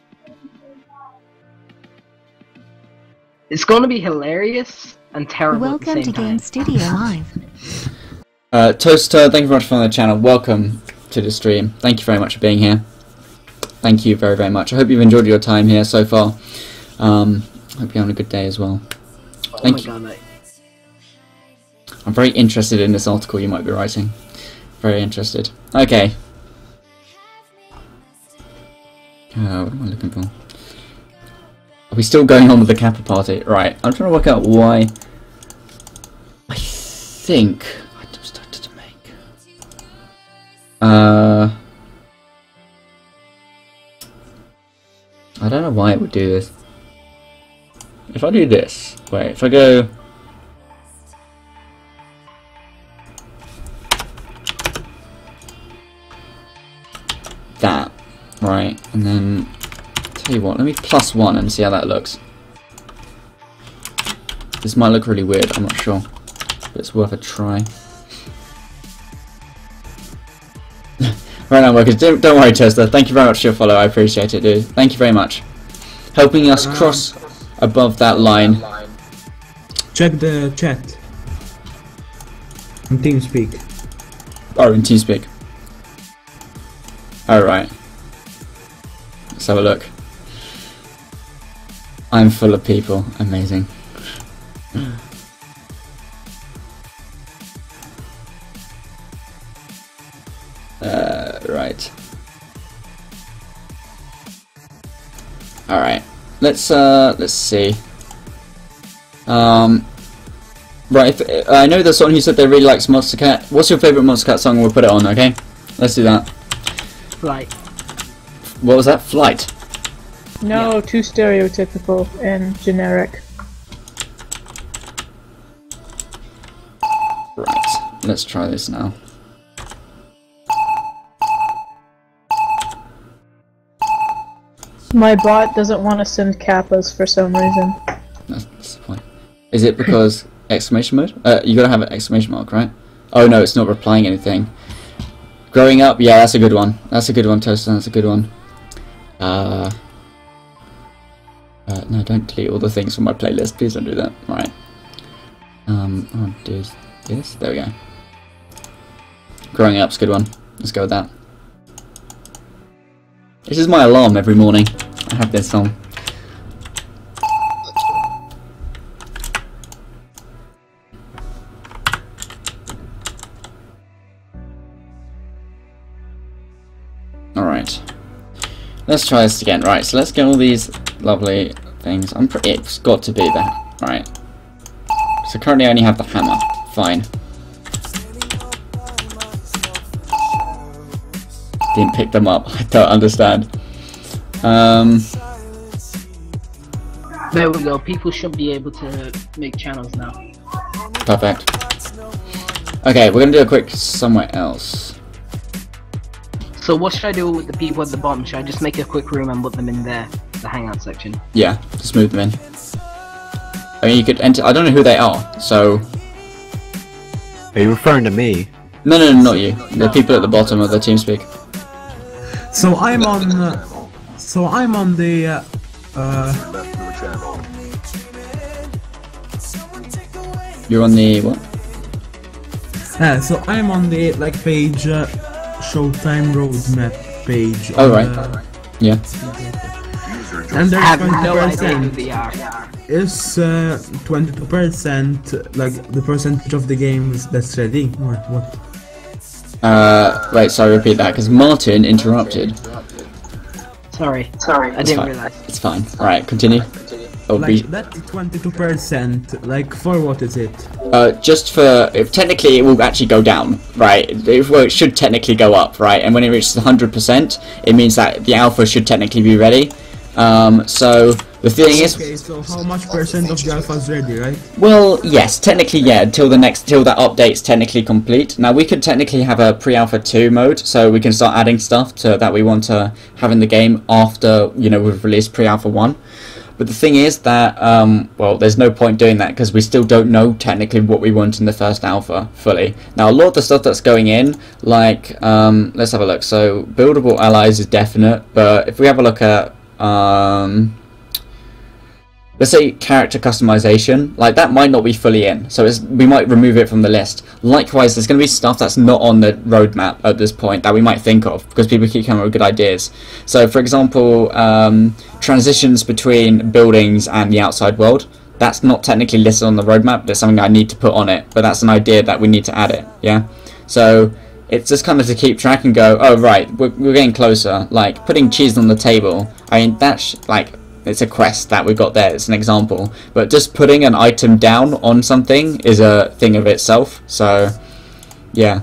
It's gonna be hilarious and terrible at the Welcome same to Game time. Studio Live. Toaster, thank you very much for the channel. Welcome to the stream. Thank you very much for being here. Thank you very, very much. I hope you've enjoyed your time here so far. Hope you're having a good day as well. Thank you. God, mate. I'm very interested in this article you might be writing. Very interested. Okay. What am I looking for? Are we still going on with the Kappa party? Right, I'm trying to work out why. I think I just started to make. I don't know why it would do this. If I do this, wait, if I go. That, right, and then. Tell you what, let me +1 and see how that looks. This might look really weird, I'm not sure. But it's worth a try. Right now, workers, don't worry, Chester. Thank you very much for your follow, I appreciate it, dude. Thank you very much. Helping us cross above that line. Check the chat. On TeamSpeak. Oh, in TeamSpeak. Alright. Let's have a look. I'm full of people. Amazing. Right. Alright. Let's see. Right, I know there's someone who said they really likes Monster Cat. What's your favourite Monster Cat song? We'll put it on, okay? Let's do that. Right. What was that? Flight? No, too stereotypical and generic. Right, let's try this now. My bot doesn't want to send kappas for some reason. That's the point. Is it because exclamation mode? You gotta have an exclamation mark, right? Oh no, it's not replying anything. Growing up, yeah, that's a good one. That's a good one, Toaster. That's a good one. No, don't delete all the things from my playlist. Please don't do that. Right. I'll do this. There we go. Growing up's a good one. Let's go with that. This is my alarm every morning. I have this on. Alright. Let's try this again. Right, so let's get all these lovely things. It's got to be that. Right. So currently I only have the hammer. Fine. Didn't pick them up. I don't understand. There we go. People should be able to make channels now. Perfect. Okay, we're gonna do a quick somewhere else. So what should I do with the people at the bottom? Should I just make a quick room and put them in there, the hangout section? Yeah, just move them in. I mean, you could enter. I don't know who they are, so. Are you referring to me? No, not you. The people at the bottom of the TeamSpeak. So I'm on the You're on the what? so I'm on the page Showtime roadmap page. Oh right. Yeah. And there's I have no idea who 20%. they are. Is 22% like the percentage of the games that's ready? What? Wait, sorry, repeat that, because Martin interrupted. Sorry, I didn't fine. realize. It's fine. Alright, continue. Oh, Like that 22%, like for what is it? just for, technically it will actually go down, right? Well, it should technically go up, right? And when it reaches 100%, it means that the alpha should technically be ready. So the thing is, Okay, so how much percent of the alpha is ready, right? well, yes, technically, yeah, till that update's technically complete. Now we could technically have a pre-alpha 2 mode, so we can start adding stuff that we want to have in the game after, you know, we've released pre-alpha 1. But the thing is that, well, there's no point doing that because we still don't know technically what we want in the first alpha fully. Now, a lot of the stuff that's going in, like, let's have a look. So, buildable allies is definite, but if we have a look at, let's say character customization, like that might not be fully in, so we might remove it from the list. Likewise, there's going to be stuff that's not on the roadmap at this point that we might think of because people keep coming up with good ideas. So for example, transitions between buildings and the outside world, that's not technically listed on the roadmap, that's something I need to put on it, but that's an idea that we need to add it, yeah? So it's just kind of to keep track and go, oh right, we're getting closer, like putting cheese on the table. I mean, that's like, it's a quest that we've got there, it's an example. But just putting an item down on something is a thing of itself, so yeah.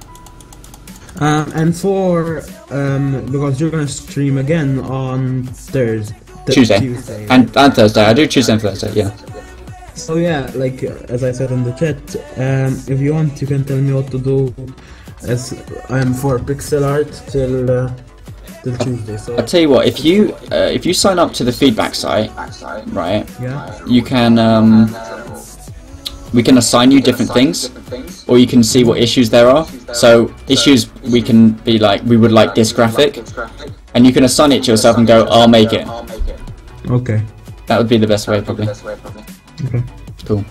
And for, because you're gonna stream again on Tuesday. And Thursday, I do Tuesday and Thursday, yeah. So yeah, like as I said in the chat, if you want you can tell me what to do, as I'm for pixel art till Tuesday. So I'll tell you what, if you sign up to the feedback site, right, yeah. you can, we can assign you different things, or you can see what issues there are. So issues, we can be like, we would like this graphic, and you can assign it to yourself and go, I'll make it. Okay. That would be the best way, probably. Okay. Cool.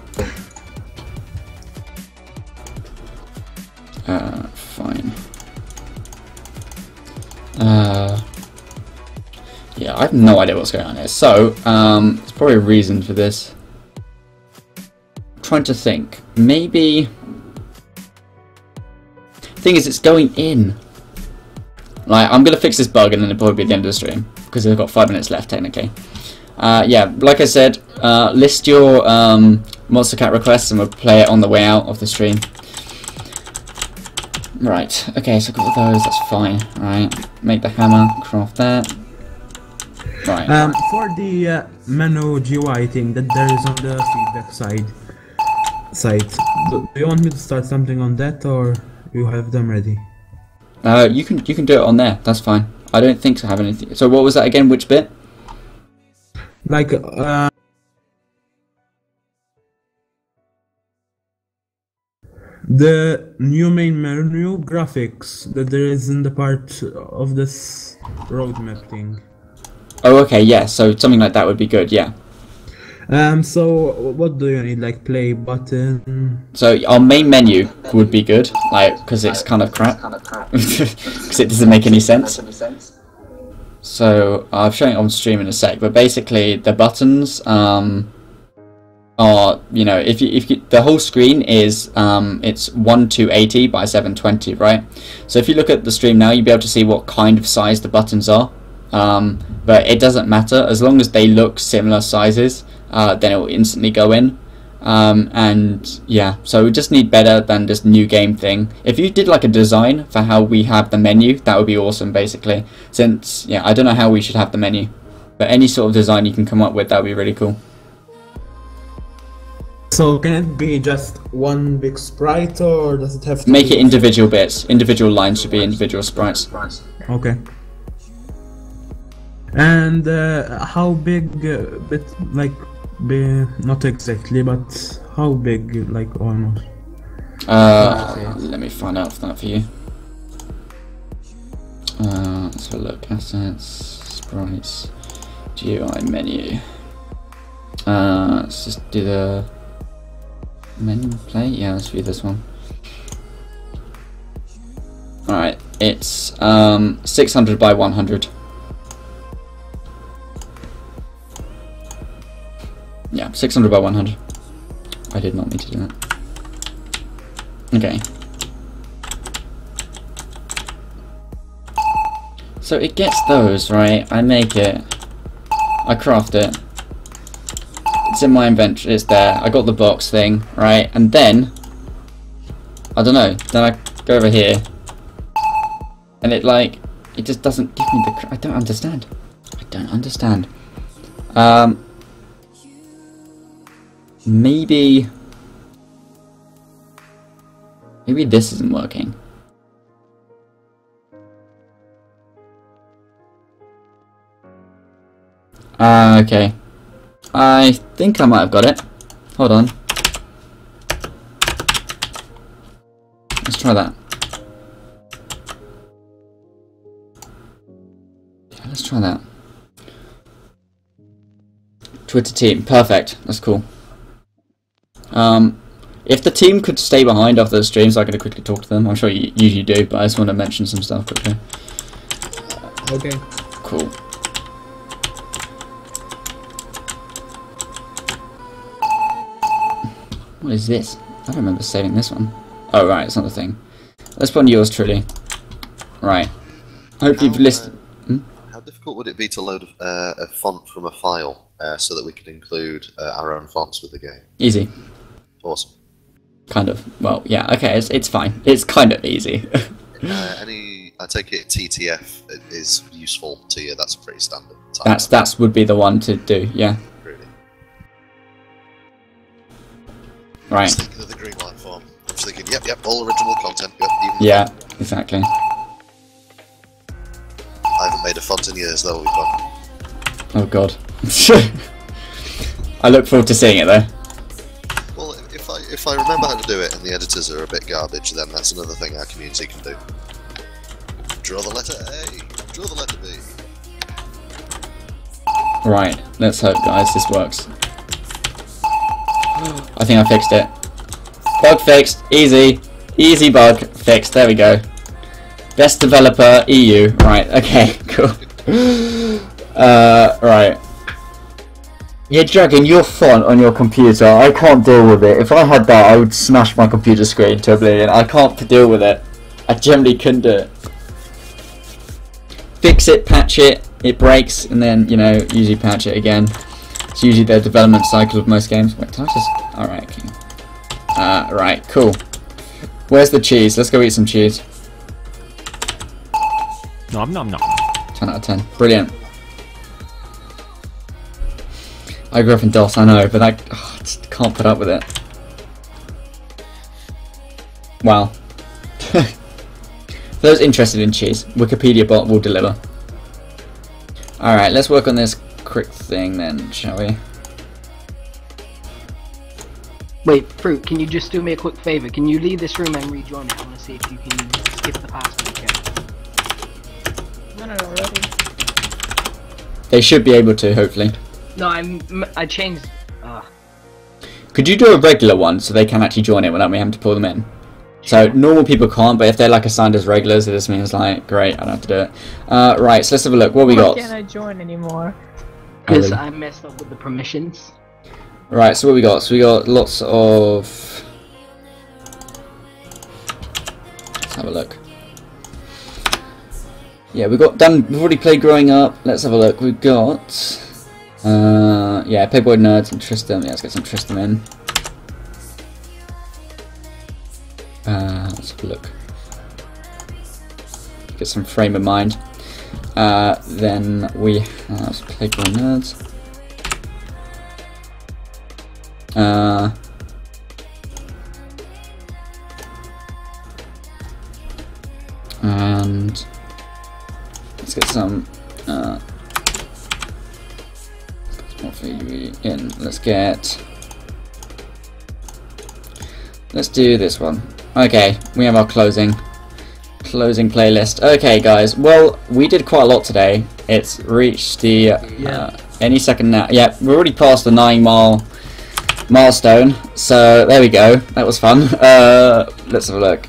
Fine. Yeah, I have no idea what's going on here. So, there's probably a reason for this. I'm trying to think. Maybe... Thing is, it's going in. Like, I'm gonna fix this bug and then it'll probably be the end of the stream. Because we've got 5 minutes left, technically. Yeah, like I said, list your Monster Cat requests and we'll play it on the way out of the stream. Right, okay, so got those, that's fine. Right, make the hammer, craft that. Right. For the menu GUI thing that there is on the feedback site, do you want me to start something on that, or you have them ready? You can do it on there, that's fine. I don't think to have anything. So what was that again, which bit? Like the new main menu graphics that there is in the part of this roadmap thing. Oh, okay, yeah. So something like that would be good. Yeah. So what do you need? Like play button? So our main menu would be good, like, because it's kind of crap, because it doesn't make any sense. So I'll show it on stream in a sec, but basically the buttons are, you know, if you the whole screen is it's 1280 by 720, right? So if you look at the stream now, you'll be able to see what kind of size the buttons are, but it doesn't matter as long as they look similar sizes. Then it will instantly go in, and yeah, so we just need better than this new game thing. If you did like a design for how we have the menu, that would be awesome, basically, since yeah, I don't know how we should have the menu, but any sort of design you can come up with, that would be really cool. So can it be just one big sprite, or does it have to Make be... it individual bits. Individual lines should be individual sprites. Okay. And how big, bit like, not exactly, but how big, like almost? Let me find out that for you. Let's have a look. Assets, sprites, GUI menu. Let's just do the menu play. Yeah, let's view this one. Alright, it's 600 by 100. Yeah, 600 by 100. I did not mean to do that. Okay. So it gets those, right? I make it. I craft it. It's in my inventory. It's there. I got the box thing, right? And then, I don't know. Then I go over here, and it just doesn't give me the. I don't understand. I don't understand. Maybe this isn't working. Okay. I think I might have got it. Hold on. Let's try that. Yeah, let's try that. Twitter team. Perfect. That's cool. If the team could stay behind after the streams, I'm going to quickly talk to them. I'm sure you usually do, but I just want to mention some stuff quickly. Okay. Cool. What is this? I don't remember saving this one. Oh, right, it's not the thing. Let's put on yours truly. Right. Hope you've listened. How difficult would it be to load a font from a file so that we could include our own fonts with the game? Easy. Awesome. Kind of. Well, yeah, okay, it's fine. It's kind of easy. I take it TTF is useful to you. That's pretty standard. Type. That's would be the one to do. Yeah. Really. Right. I was thinking of the green line form. I was thinking, yep, all original content. Yep, even yeah, exactly. I haven't made a font in years, though. We've got. Oh god. I look forward to seeing it though. Well, if I remember how to do it and the editors are a bit garbage, then that's another thing our community can do. Draw the letter A. Draw the letter B. Right, let's hope, guys, this works. I think I fixed it. Bug fixed. Easy. Easy bug fixed. There we go. Best developer EU. Right, okay, cool. Right. You're dragging your font on your computer. I can't deal with it. If I had that, I would smash my computer screen to oblivion. I can't deal with it. I generally couldn't do it. Fix it, patch it, it breaks, and then, you know, usually patch it again. It's usually the development cycle of most games. Wait, did I just... Alright, okay. Right, cool. Where's the cheese? Let's go eat some cheese. Nom nom nom. 10 out of 10. Brilliant. I grew up in DOS, I know, but I just can't put up with it. Wow. For those interested in cheese, Wikipedia bot will deliver. Alright, let's work on this quick thing then, shall we? Wait, Fruit, can you just do me a quick favor? Can you leave this room and rejoin it? I want to see if you can skip the password check. Done it already. They should be able to, hopefully. No, I changed. Could you do a regular one so they can actually join it without me having to pull them in? So normal people can't, but if they're like assigned as regulars, it just means like, great, I don't have to do it. Right, so let's have a look. What we got? Why can't I join anymore? Because I messed up with the permissions. Right, so what we got? So we got lots of... Let's have a look. Yeah, we've already played Growing Up. Let's have a look. We've got... yeah, Playboy Nerds and Tristan. Yeah, let's get some Tristan in. Let's have a look. Get some frame of mind. Then we have Playboy Nerds. And let's get some in. Let's do this one. Okay, we have our closing playlist. Okay, guys. Well, we did quite a lot today. It's reached the any second now. Yeah, we're already past the 9-mile milestone. So there we go. That was fun. Let's have a look.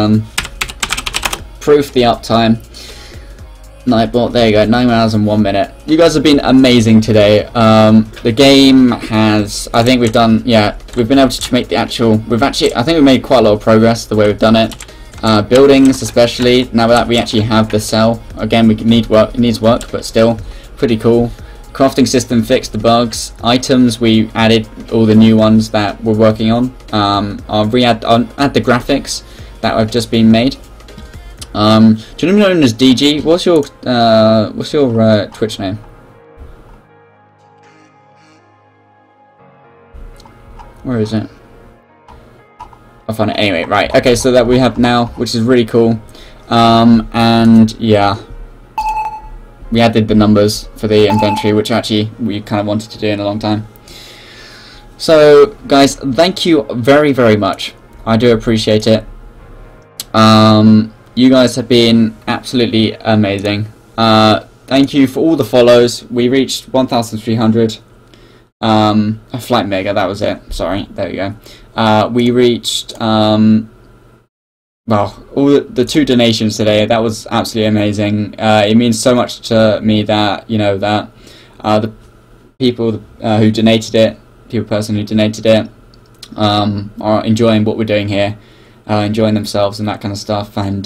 Proof the uptime. Nightbot, there you go, 9 hours and 1 minute. You guys have been amazing today. The game has, I think we've done, we've been able to make the actual, I think we've made quite a lot of progress the way we've done it. Buildings especially, now that we actually have the cell, again it needs work, but still, pretty cool. Crafting system fixed the bugs. Items, we added all the new ones that we're working on. I'll add the graphics that have just been made. Do you know known as DG? What's your Twitch name? Where is it? I'll find it anyway. Right. Okay. So that we have now, which is really cool. And yeah, we added the numbers for the inventory, which actually we kind of wanted to do in a long time. So guys, thank you very, very much. I do appreciate it. You guys have been absolutely amazing. Thank you for all the follows. We reached 1,300. A flight mega, that was it. Sorry, there we go. We reached, well, all the 2 donations today. That was absolutely amazing. It means so much to me that, you know, that the people who donated it, person who donated it, are enjoying what we're doing here. Enjoying themselves and that kind of stuff, and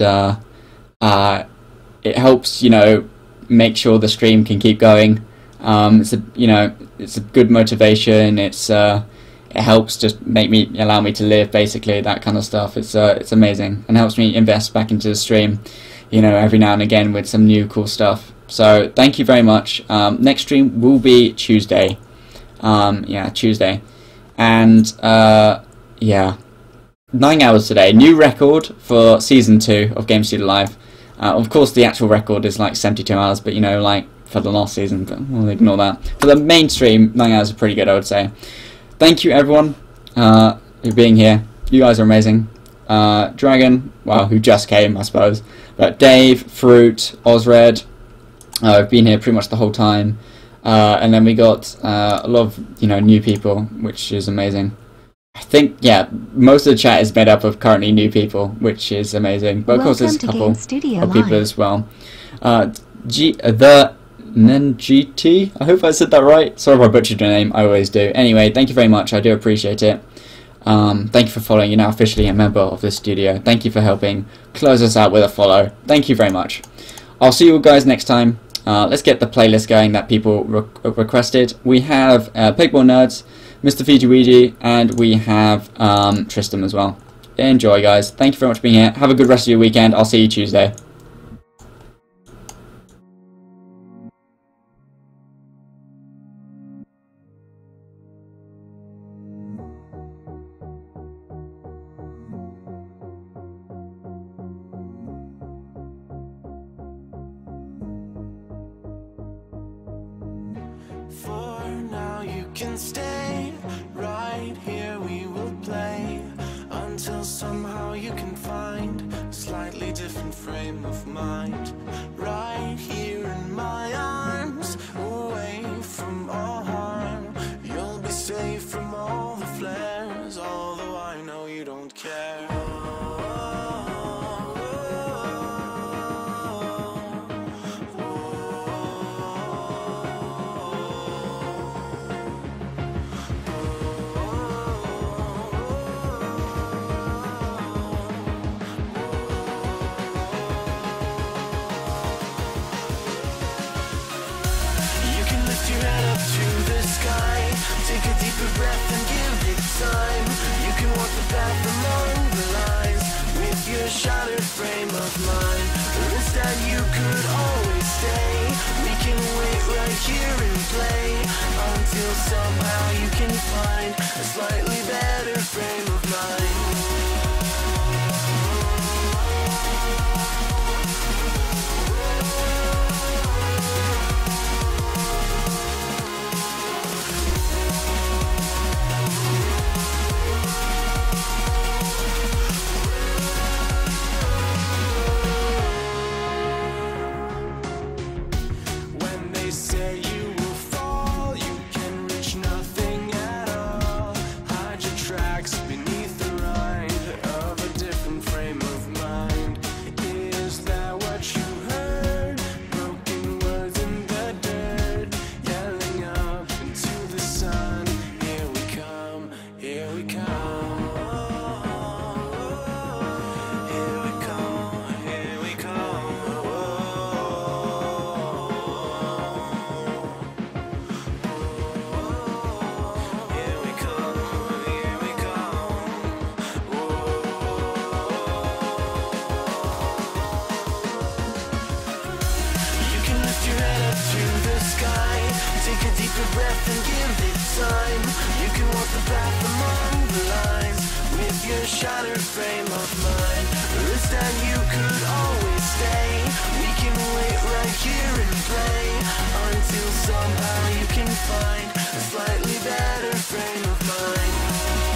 it helps, you know, make sure the stream can keep going. It's a good motivation. It helps just allow me to live, basically, that kind of stuff. It's amazing, and helps me invest back into the stream, you know, every now and again with some new cool stuff. So thank you very much. Next stream will be Tuesday. Tuesday, and yeah. 9 hours today, new record for season 2 of Game Studio Live. Of course, the actual record is like 72 hours, but you know, like for the last season, but we'll ignore that. For the main stream, 9 hours is pretty good, I would say. Thank you, everyone, for being here. You guys are amazing. Dragon, well, who just came, I suppose, but Dave, Fruit, Osred, have been here pretty much the whole time, and then we got a lot of new people, which is amazing. I think, yeah, most of the chat is made up of currently new people, which is amazing. But of course, there's a couple of people as well. The Nengiti, I hope I said that right. Sorry if I butchered your name, I always do. Anyway, thank you very much, I do appreciate it. Thank you for following, you're now officially a member of the studio. Thank you for helping close us out with a follow. Thank you very much. I'll see you guys next time. Let's get the playlist going that people requested. We have Pigboy Nerds, Mr. Fiji Ouija, and we have Tristan as well. Enjoy, guys. Thank you very much for being here. Have a good rest of your weekend. I'll see you Tuesday. can stay right here. We will play until somehow you can find a slightly different frame of mind. Right here in my arms, away from all harm. You'll be safe from all the flares, although I know you don't care. Take a deeper breath and give it time. You can walk the path along the lines with your shattered frame of mind. Instead you could always stay. We can wait right here and play until somehow you can find a slightly better frame of mind. Shattered frame of mind. Instead you could always stay. We can wait right here and play until somehow you can find a slightly better frame of mind.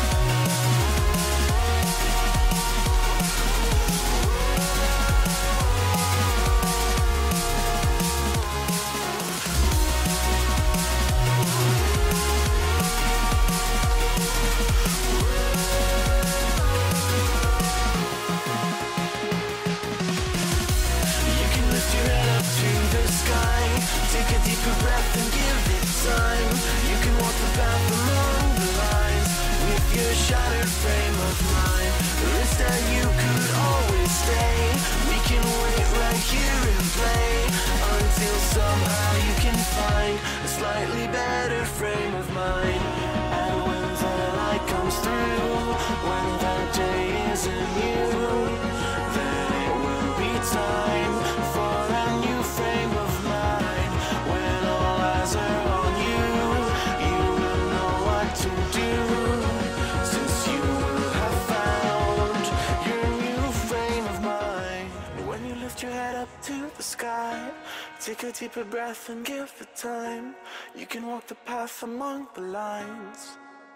Take a deeper breath and give it time. You can walk the path along the lines with your shattered frame of mind. Instead you could always stay. We can wait right here and play until somehow you can find a slightly better frame of mind. And when the light comes through, when that day isn't new, then it will be time for a new frame of mind. When all eyes are on you, you will know what to do, since you will have found your new frame of mind. When you lift your head up to the sky, take a deeper breath and give it time. You can walk the path among the lines,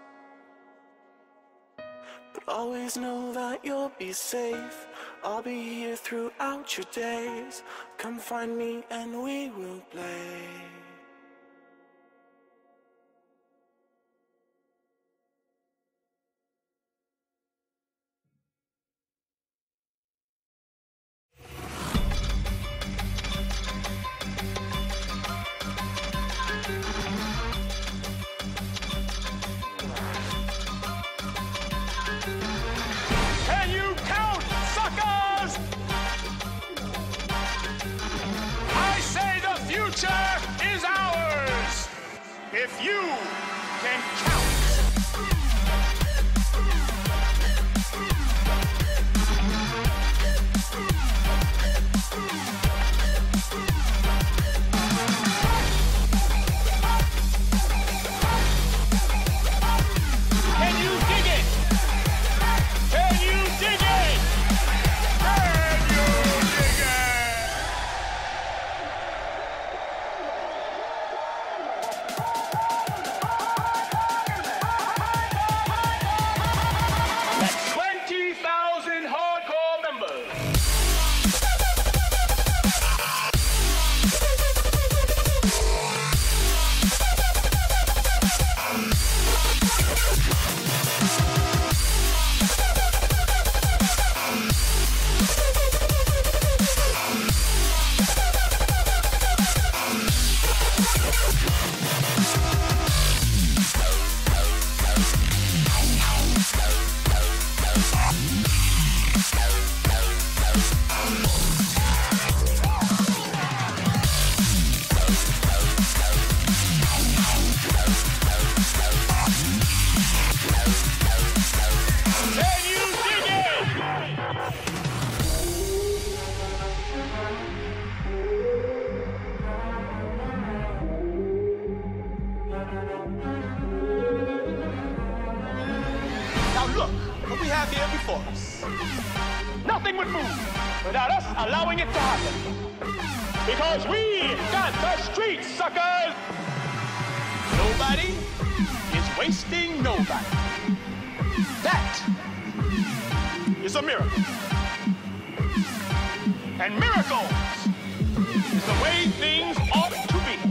but always know that you'll be safe. I'll be here throughout your days. Come find me and we will play. Can you count, suckers? I say the future is ours, if you can count. Can you dig it? Can you dig it? Can you dig it? what we have here before us. Nothing would move without us allowing it to happen. Because we got the streets, suckers! Nobody is wasting nobody. That is a miracle. And miracles is the way things ought to be.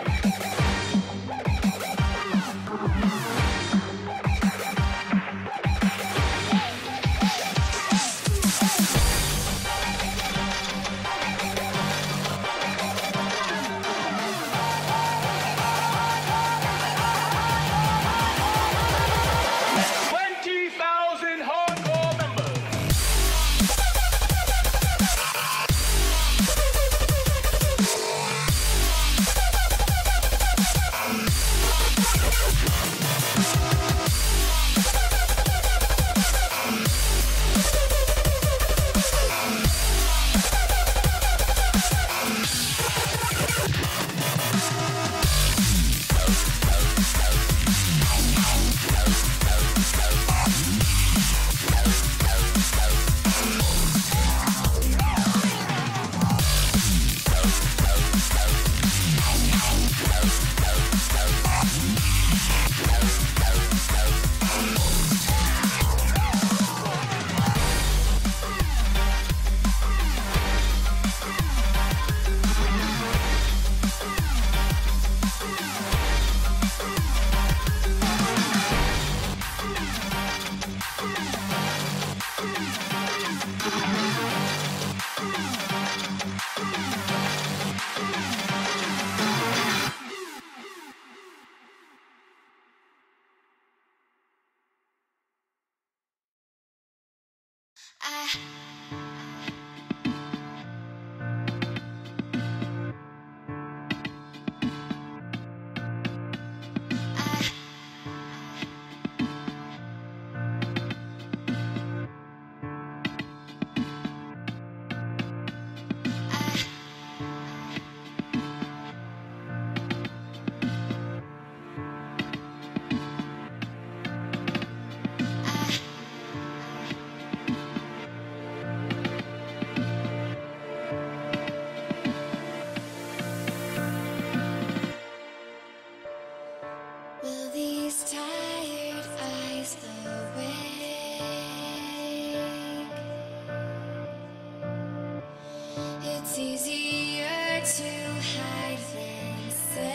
It's easier to hide than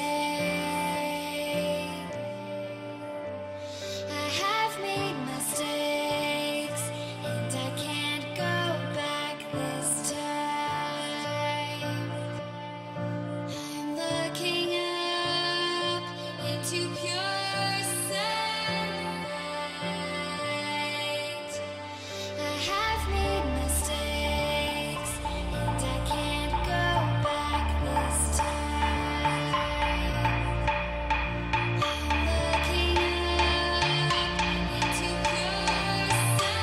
say. I have made mistakes, and I can't go back this time. I'm looking up into pure sunlight. I have made mistakes, and I can't go back this time. I'm looking up into pure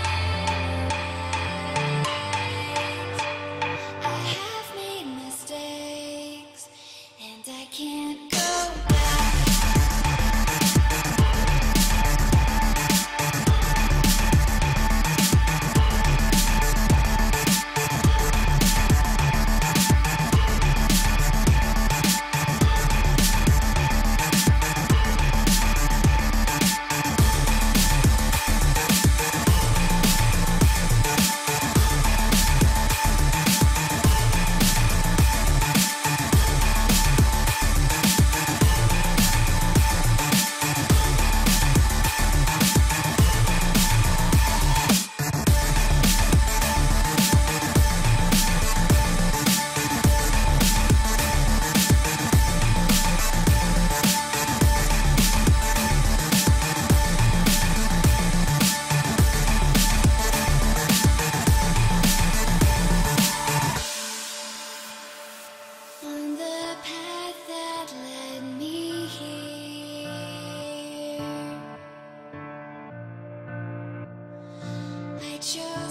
sunlight. I have made mistakes, and I can't go back. On the path that led me here, I chose